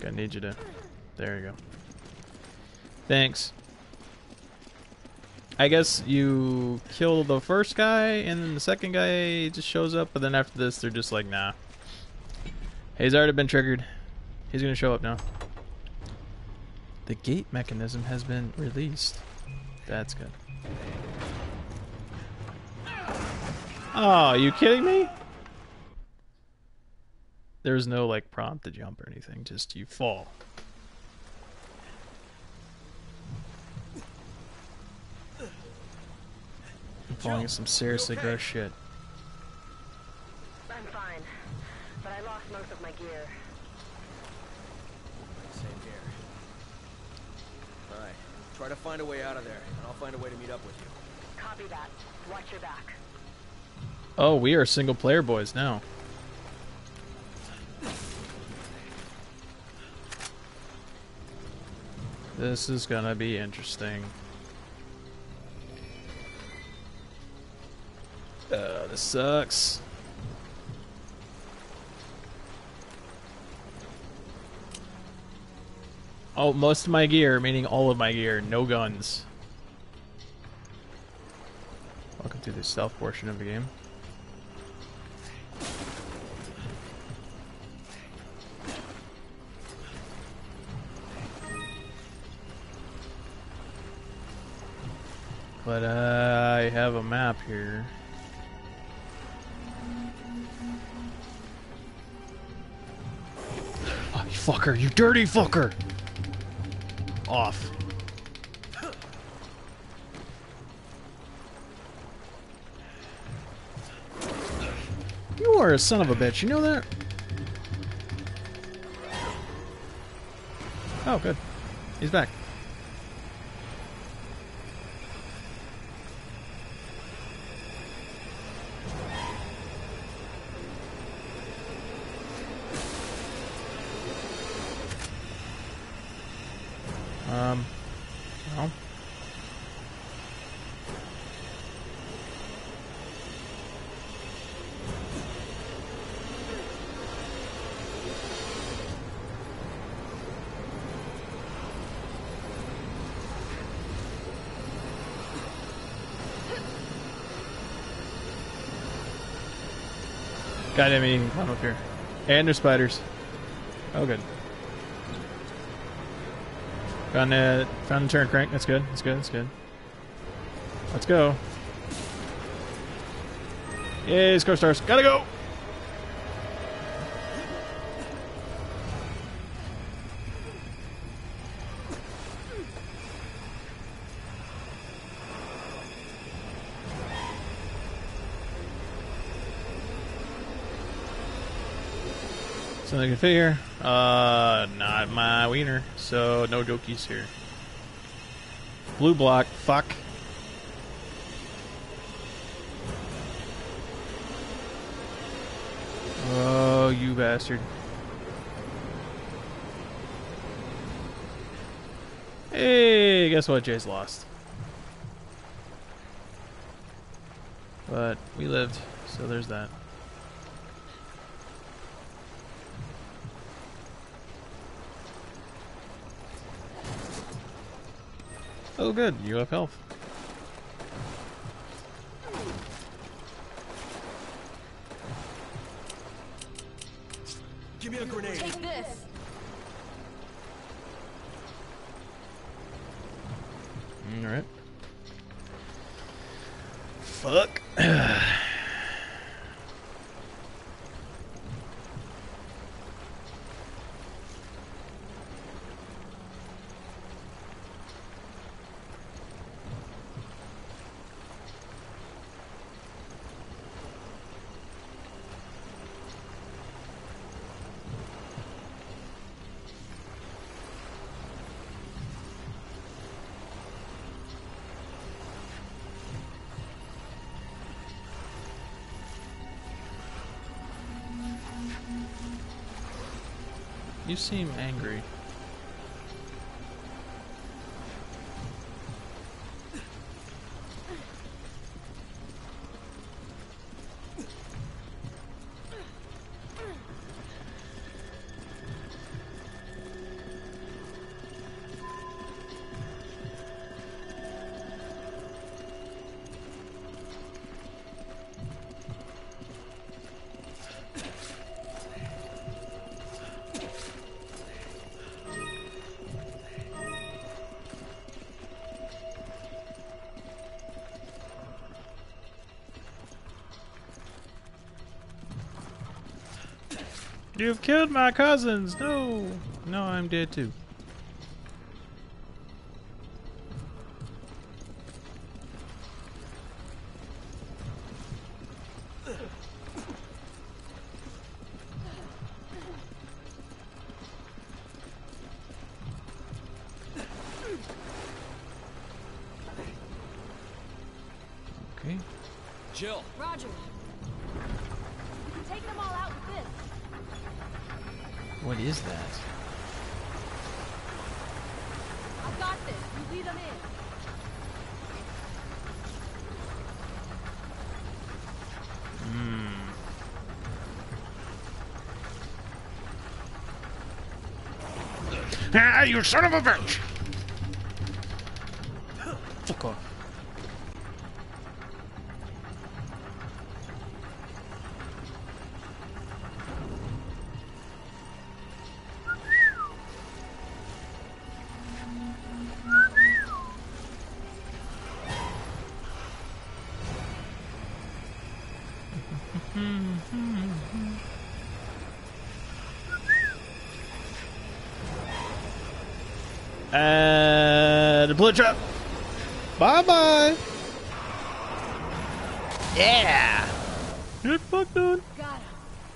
I need you to... There you go. Thanks. I guess you kill the first guy, and then the second guy just shows up, but then after this, they're just like, nah. He's already been triggered. He's gonna show up now. The gate mechanism has been released. That's good. Oh, are you kidding me? There's no, like, prompt to jump or anything, just you fall. I'm falling in some seriously gross shit. I'm fine, but I lost most of my gear. Same here. Alright, try to find a way out of there, and I'll find a way to meet up with you. Copy that. Watch your back. Oh, we are single player boys now. This is gonna be interesting. Uh, this sucks. Oh, most of my gear, meaning all of my gear, no guns. Welcome to the stealth portion of the game. But uh, I have a map here. Oh, you fucker! You dirty fucker! Off. You are a son of a bitch. You know that? Oh, good. He's back. Um, well. God, I mean, climb up here. And there's spiders. Oh, good. Found the, found the turn crank. That's good. That's good. That's good. Let's go. Yay, Scar Stars. Gotta go! Something I can fit here. Uh, not my wiener, so no jokies here. Blue block, fuck. Oh, you bastard. Hey, guess what? Jay's lost. But we lived, so there's that. Oh good, you have health. Give me a grenade. Take this. All right. Fuck. You seem angry. You've killed my cousins! No! No, I'm dead too. Okay. Jill. Roger. We can take them all out with this. What is that? I've got this. You lead them in. Hmm. Ah, you son of a bitch! Fuck off. Uh, the bullet trap. Bye bye. Yeah. Get fucked on. Got him.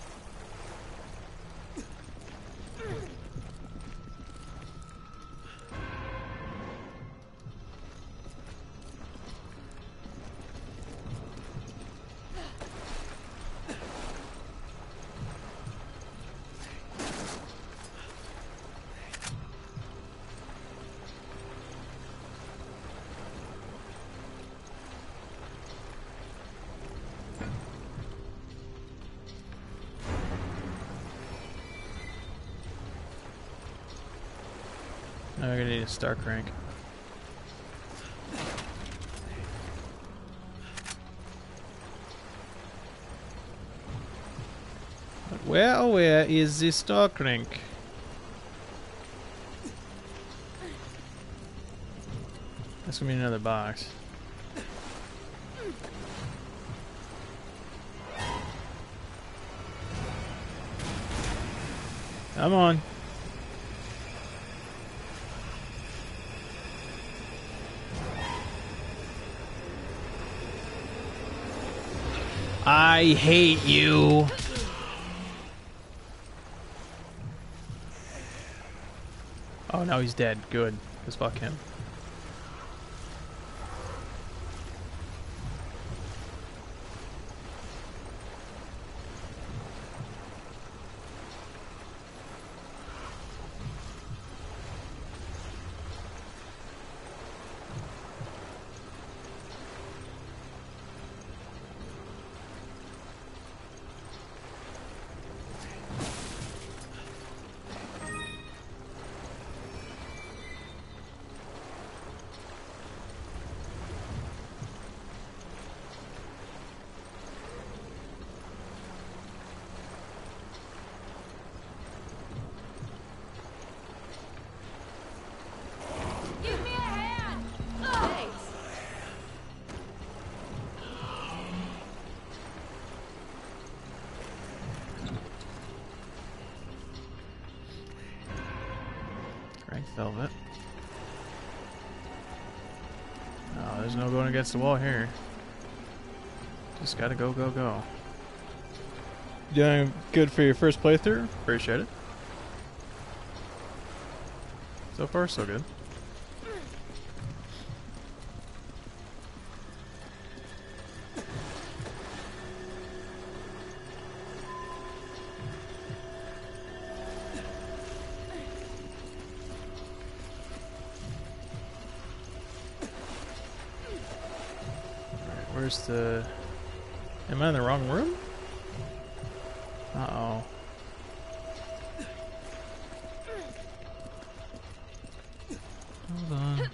Now we're gonna need a star crank. But where, oh where is the star crank? That's gonna be another box. Come on. I hate you. Oh, now he's dead. Good. Because fuck him. Give me a hand. Thanks. Crank velvet. Oh, there's no going against the wall here. Just gotta go, go, go. Doing good for your first playthrough. Appreciate it. So far, so good. Where's the... Am I in the wrong room? Uh-oh. Hold on.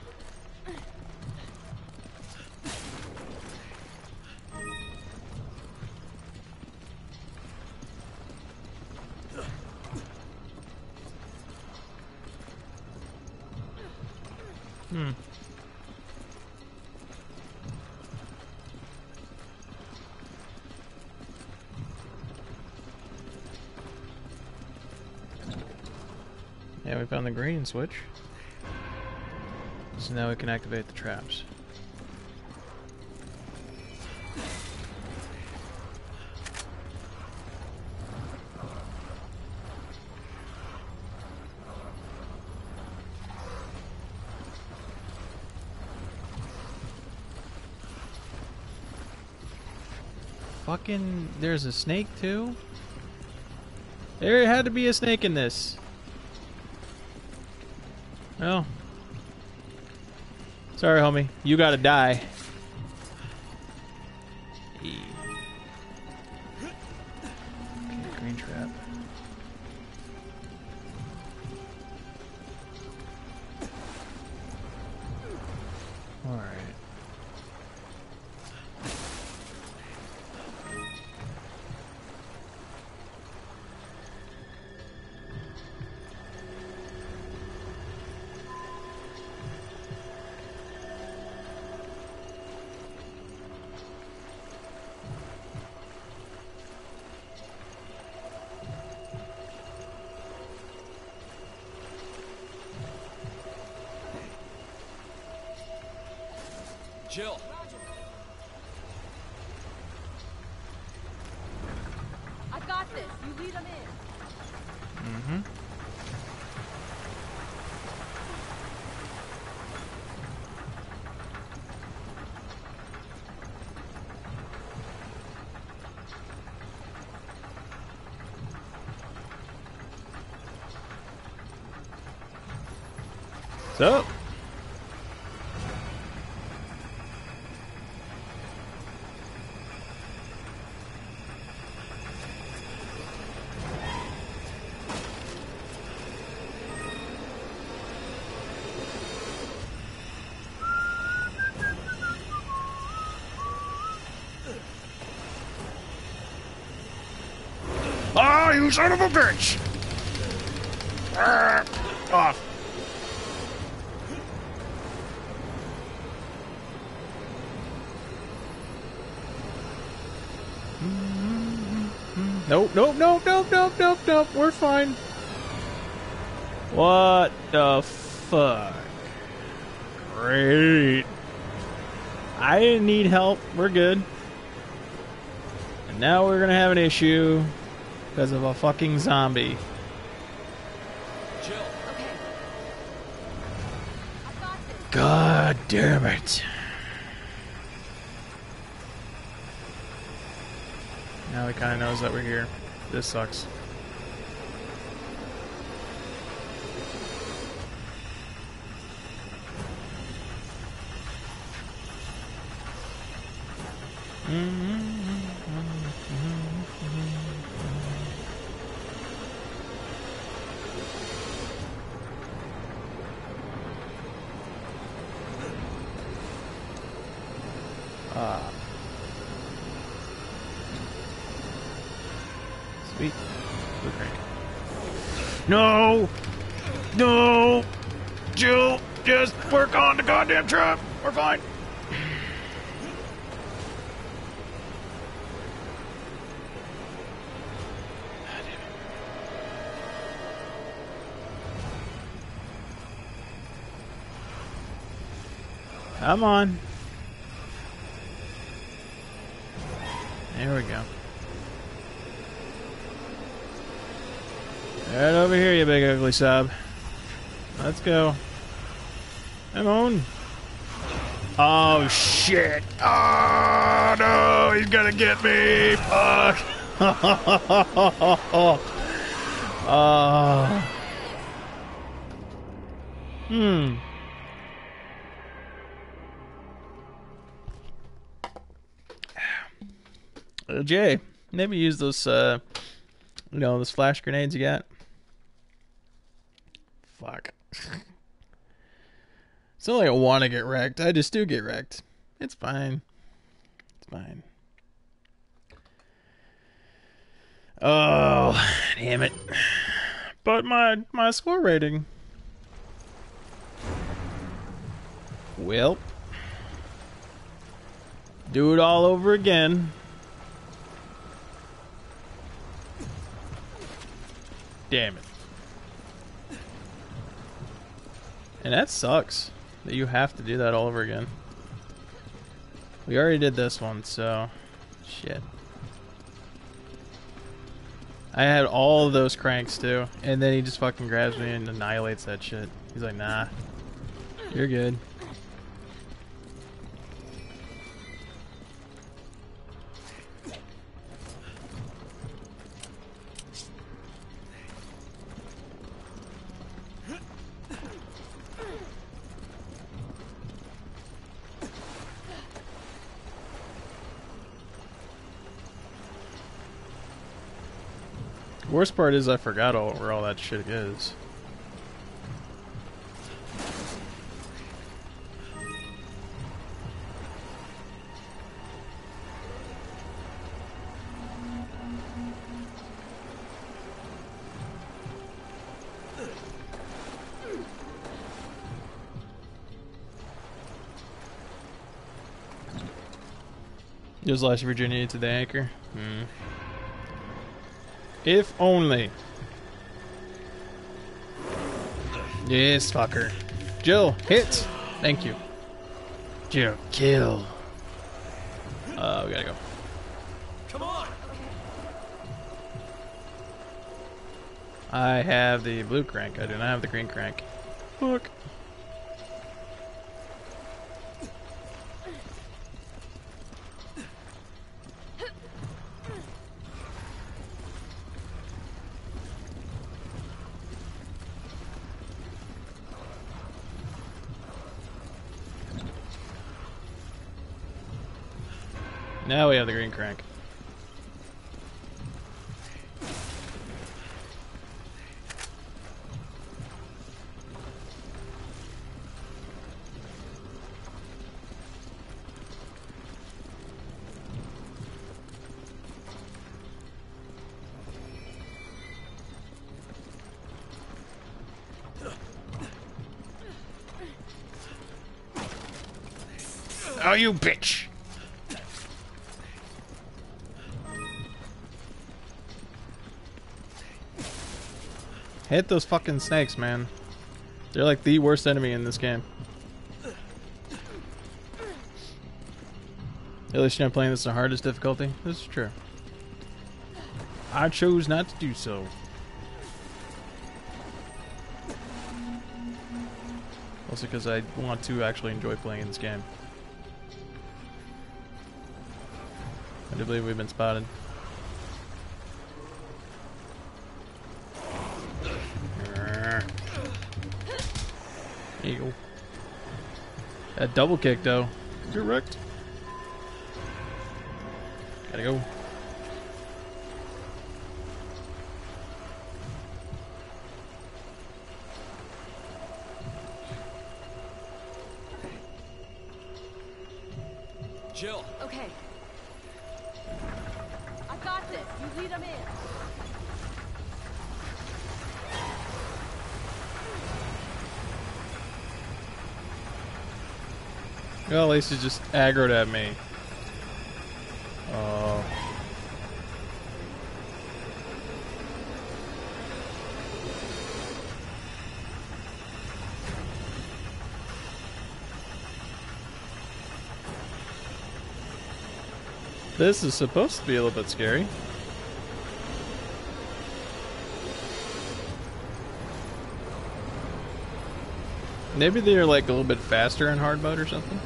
Hmm. Yeah, we found the green switch. So now we can activate the traps. Fucking, there's a snake too? There had to be a snake in this. Well. Sorry, homie. You gotta die. Okay, green trap. Alright. Jill. I got this. You lead them in. Mm-hmm. So. Oh, you son of a bitch! Ah, off. Nope, nope, nope, nope, nope, nope, nope. We're fine. What the fuck? Great. I didn't need help. We're good. And now we're gonna have an issue because of a fucking zombie. Jill. Okay. I got this. God damn it. Now he kind of knows that we're here. This sucks. Ah. Sweet. Blue crank. No! No! Jill, just work on the goddamn trap. We're fine. Come on. There we go. Right over here, you big ugly sub. Let's go. Come on. Oh, shit. Oh, no. He's gonna get me. Fuck. Oh. Hmm. Uh, Jay, maybe use those, uh, you know, those flash grenades you got. Fuck. It's not like I want to get wrecked. I just do get wrecked. It's fine. It's fine. Oh, damn it. But my, my score rating. Well. Do it all over again. Damn it. And that sucks that you have to do that all over again. We already did this one, so shit. I had all of those cranks too, and then he just fucking grabs me and annihilates that shit. He's like, nah, you're good. Worst part is I forgot all where all that shit is. Just lost Virginia to the anchor. Hmm. If only. Yes, fucker. Jill, hit. Thank you. Jill, kill. Uh, we gotta go. Come on. I have the blue crank. I do not have the green crank. Fuck. Now we have the green crank. Oh, you bitch! Hit those fucking snakes, man. They're like the worst enemy in this game. At least you're not playing this on hardest difficulty. This is true. I chose not to do so. Also because I want to actually enjoy playing this game. I do believe we've been spotted. There you go. That double kick though. You're wrecked. Gotta go. Jill. Okay. I got this. You lead them in. Well, at least he just aggroed at me. Oh. This is supposed to be a little bit scary. Maybe they're like a little bit faster in hard mode or something.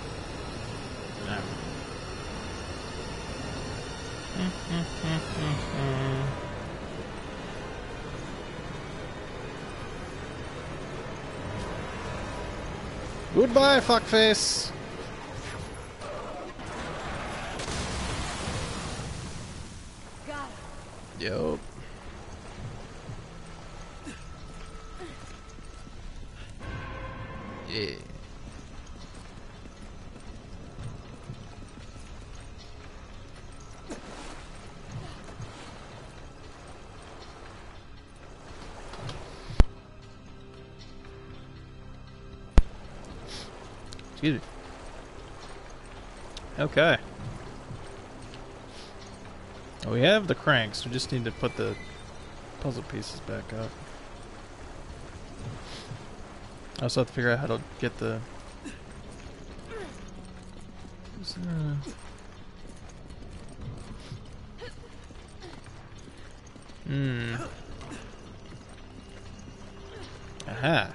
Goodbye, fuckface. Got it. Yup. Yeah. Excuse me. Okay. Well, we have the cranks. We just need to put the puzzle pieces back up. I also have to figure out how to get the... Is there a... Hmm. Aha.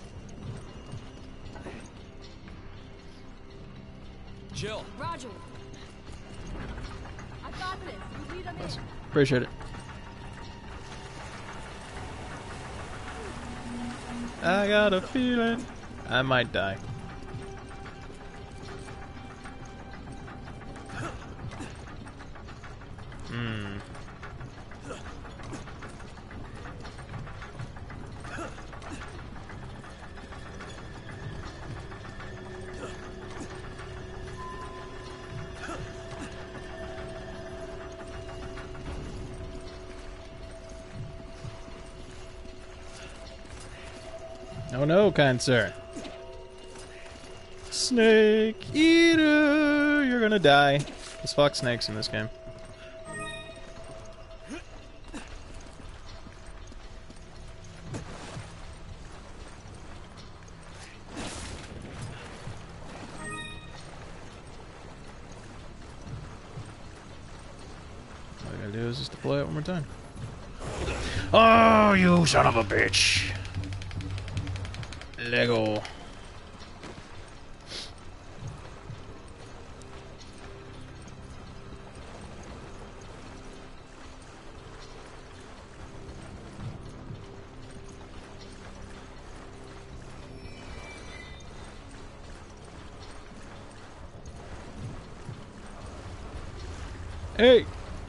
Jill. Roger. I got this. You lead them in. Appreciate it. I got a feeling I might die. Hmm. Oh no, kind sir. Snake eater! You're gonna die. There's fuck snakes in this game. All I gotta do is just deploy it one more time. Oh, you son of a bitch! Lego. Hey.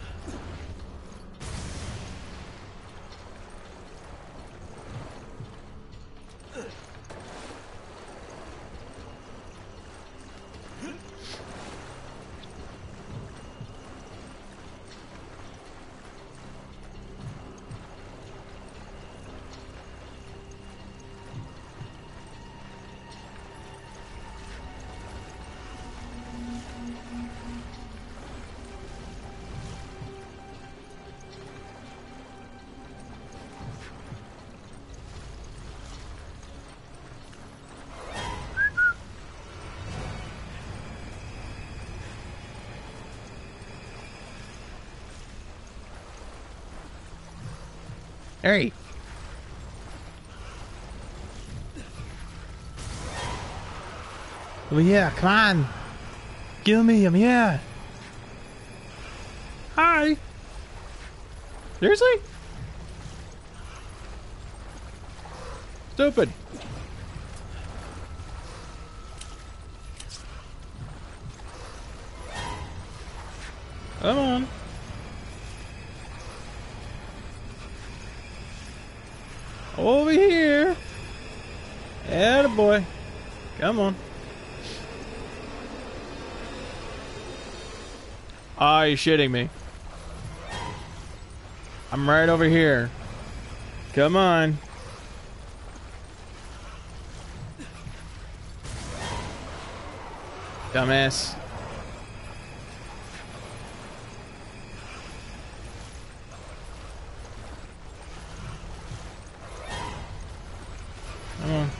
Hey. Oh yeah, come on. Kill me, I'm here. Hi. Seriously? Stupid. Come on. Over here. Attaboy. Come on. Ah, oh, you're shitting me. I'm right over here. Come on. Dumbass. Come on.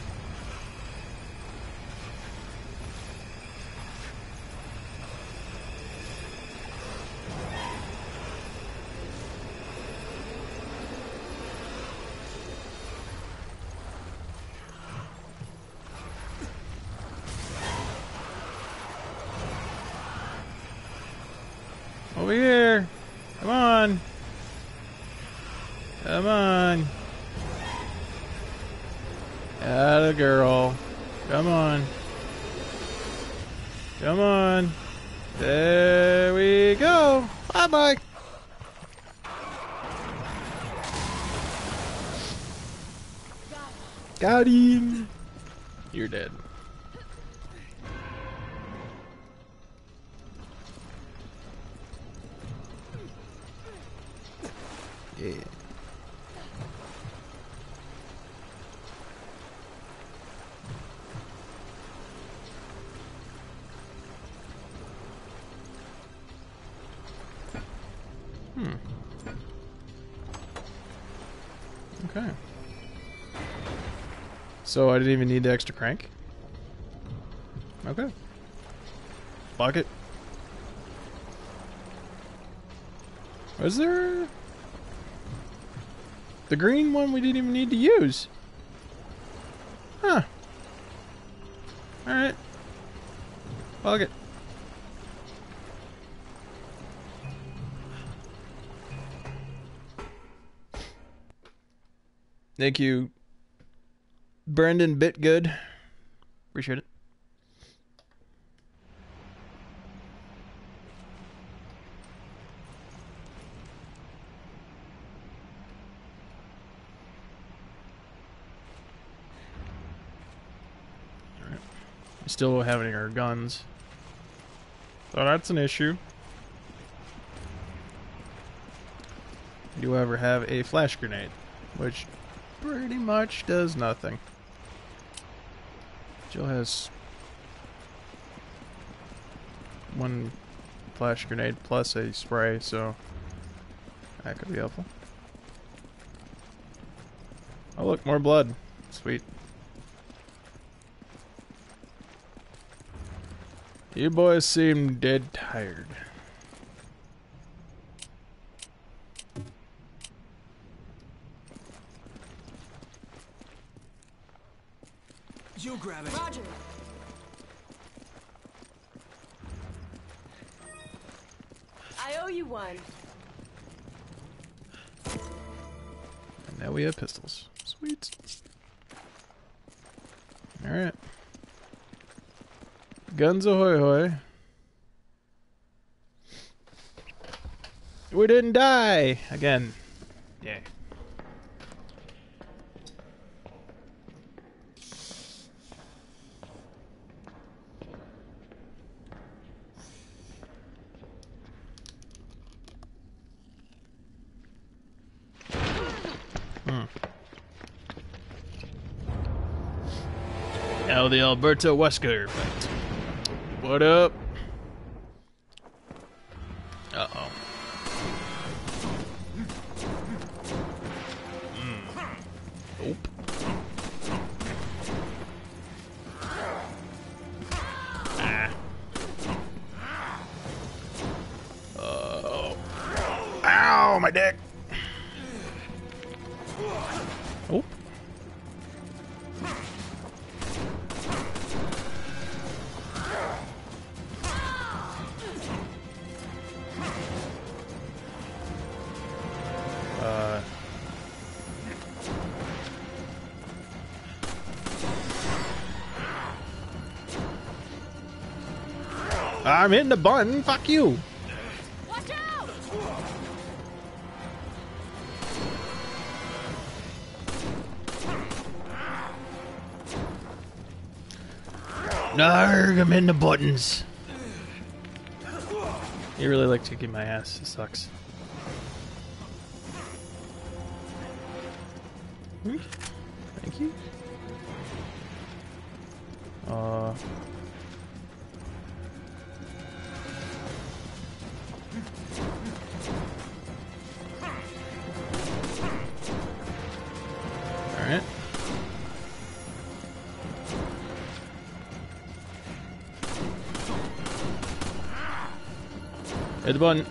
Over here. Come on. Come on. Atta girl. Come on. Come on. There we go. Bye-bye. Got him. You're dead. Yeah. Hmm. So I didn't even need the extra crank? Okay. Fuck it. Was there... The green one we didn't even need to use? Huh. Alright. Fuck it. Thank you, Brendan Bitgood. Appreciate it. Alright. Still having our guns. So that's an issue. Do you ever have a flash grenade? Which pretty much does nothing. Jill has one flash grenade plus a spray, so that could be helpful. Oh look, more blood. Sweet. You boys seem dead tired. You grab it. Roger. I owe you one. And now we have pistols. Sweet. Alright. Guns ahoy hoy. We didn't die! Again. Yay. Now the Alberto Wesker fight. What up? Uh-oh. Mm. Nope. Ah. Oh. Ow, my dick. Oh. Uh. I'm in the button. Fuck you. Watch out! Narg, I'm in the buttons. You really like kicking my ass. It sucks. Hmm? Thank you. Uh. Alright. Hit the button.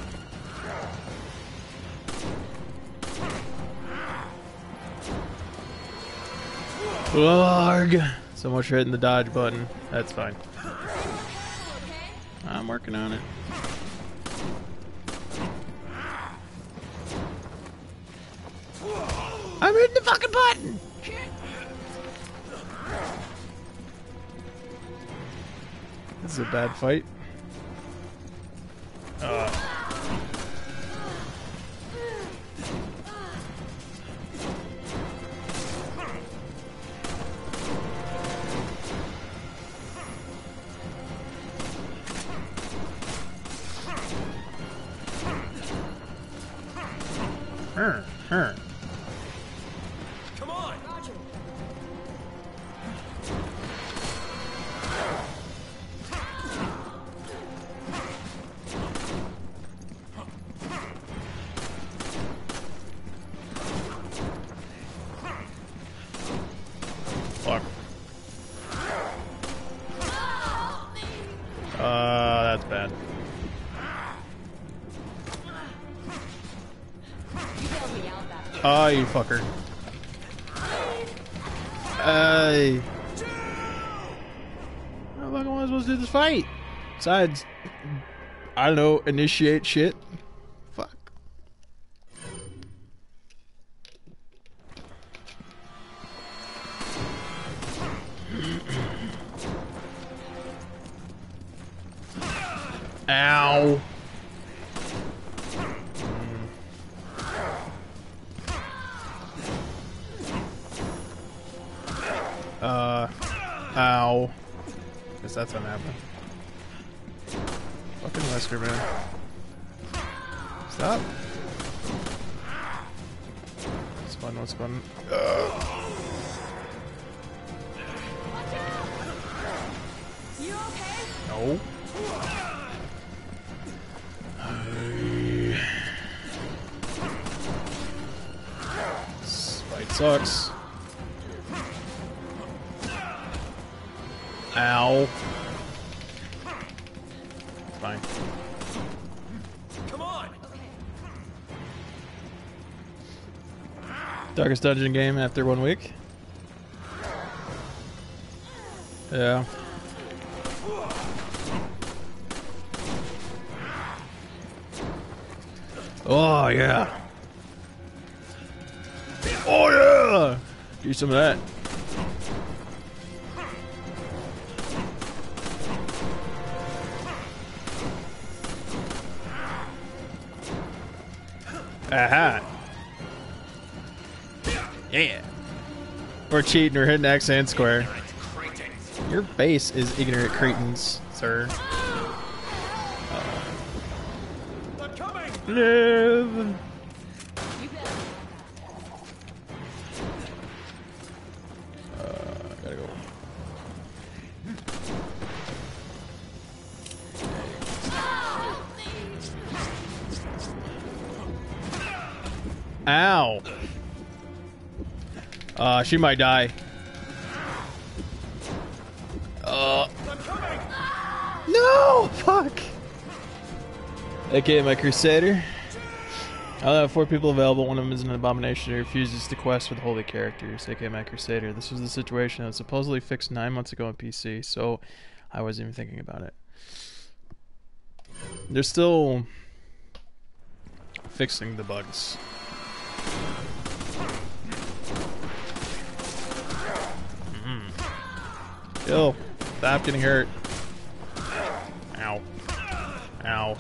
Arg. So much for hitting the dodge button. That's fine. I'm working on it. I'm hitting the fucking button! This is a bad fight. Uh. Her, her. Come on. Roger. Uh, that's bad. You bailed me out that way. Oh, you fucker. Hey. How long am I supposed to do this fight? Besides, I don't know, initiate shit. Fuck. Ow. Uh, ow. Guess that's what happened. Fucking Wesker, man. Stop. What's button? What's button? Uh. You okay? No. This fight sucks. Ow. Fine. Come on. Darkest dungeon game after one week. Yeah. Oh yeah. Oh yeah. Do some of that. Aha. Yeah. We're cheating, we're hitting X and square. Your base is ignorant cretins, sir. I'm coming. Live. You bailed. Uh, gotta go. Ow. Uh, she might die. Uh. No! Fuck! Okay, my Crusader. I'll have four people available. One of them is an abomination who refuses to quest with holy characters. A K A my Crusader. This was the situation that was supposedly fixed nine months ago on P C, so I wasn't even thinking about it. They're still fixing the bugs. Mm-hmm. Yo, stop getting hurt. Ow. Ow.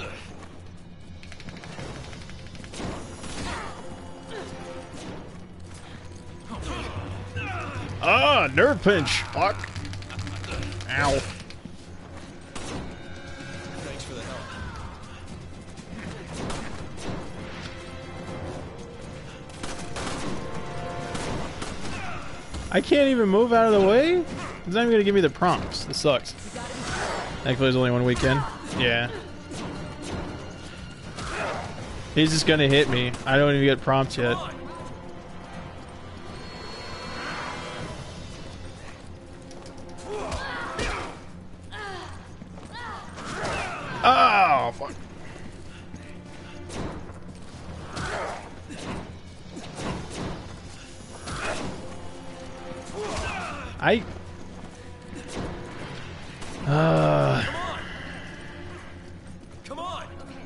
Ah, nerve pinch. Fuck. Ow. Thanks for the help. I can't even move out of the way? It's not even gonna give me the prompts. This sucks. Thankfully there's only one weekend. Yeah. He's just gonna hit me. I don't even get prompts yet. Oh, fuck. I... Uh... Come on.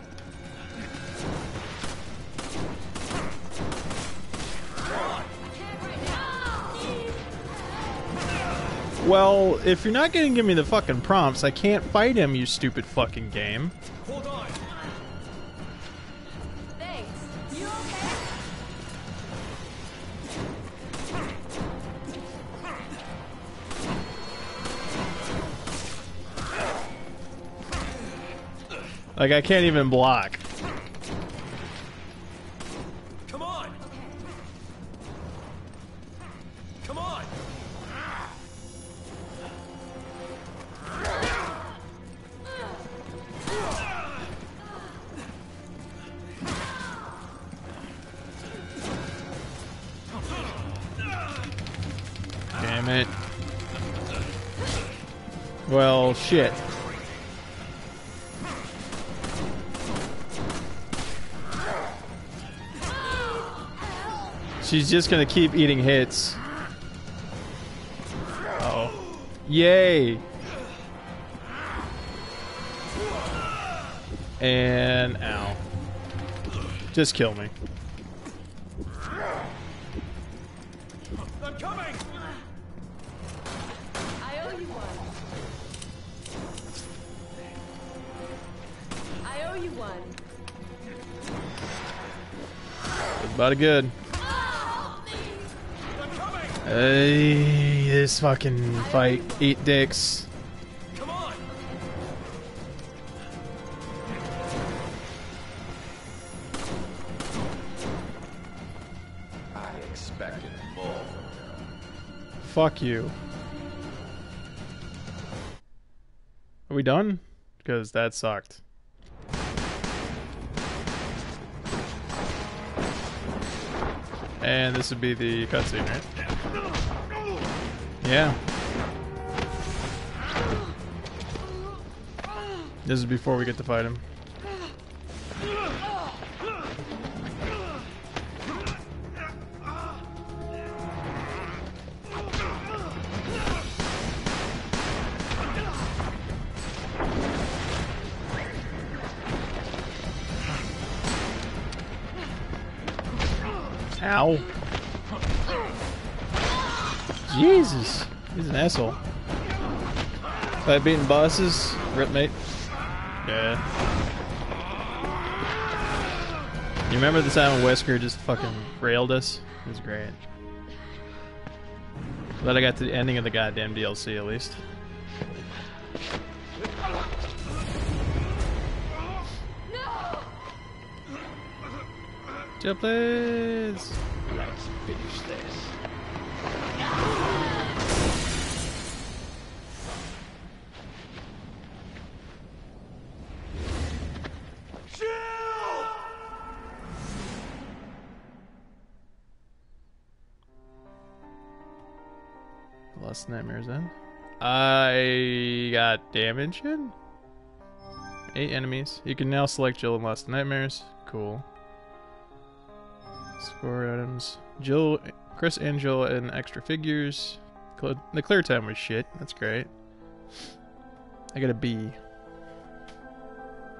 Well, if you're not gonna give me the fucking prompts, I can't fight him, you stupid fucking game. Hold on. Thanks. You okay? Like, I can't even block. Come on. Come on. Damn it. Well, shit. She's just gonna keep eating hits. Uh oh. Yay! And ow. Just kill me. I'm coming! I owe you one. I owe you one. It's about good. I'm coming! Hey, this fucking fight. Eat dicks. Come on! I expected more. Fuck you. Are we done? Because that sucked. And this would be the cutscene, right? Yeah. This is before we get to fight him. Ow. Jesus. He's an asshole. By beating bosses, rip mate. Yeah. You remember the time when Wesker just fucking railed us? It was great. But I got to the ending of the goddamn D L C at least. Chill, please. Let's finish this. Lost Nightmares then. I got damage in. Eight enemies. You can now select Jill and Lost Nightmares. Cool. Score items. Jill, Chris and Jill and extra figures. Cl- The clear time was shit. That's great. I got a B.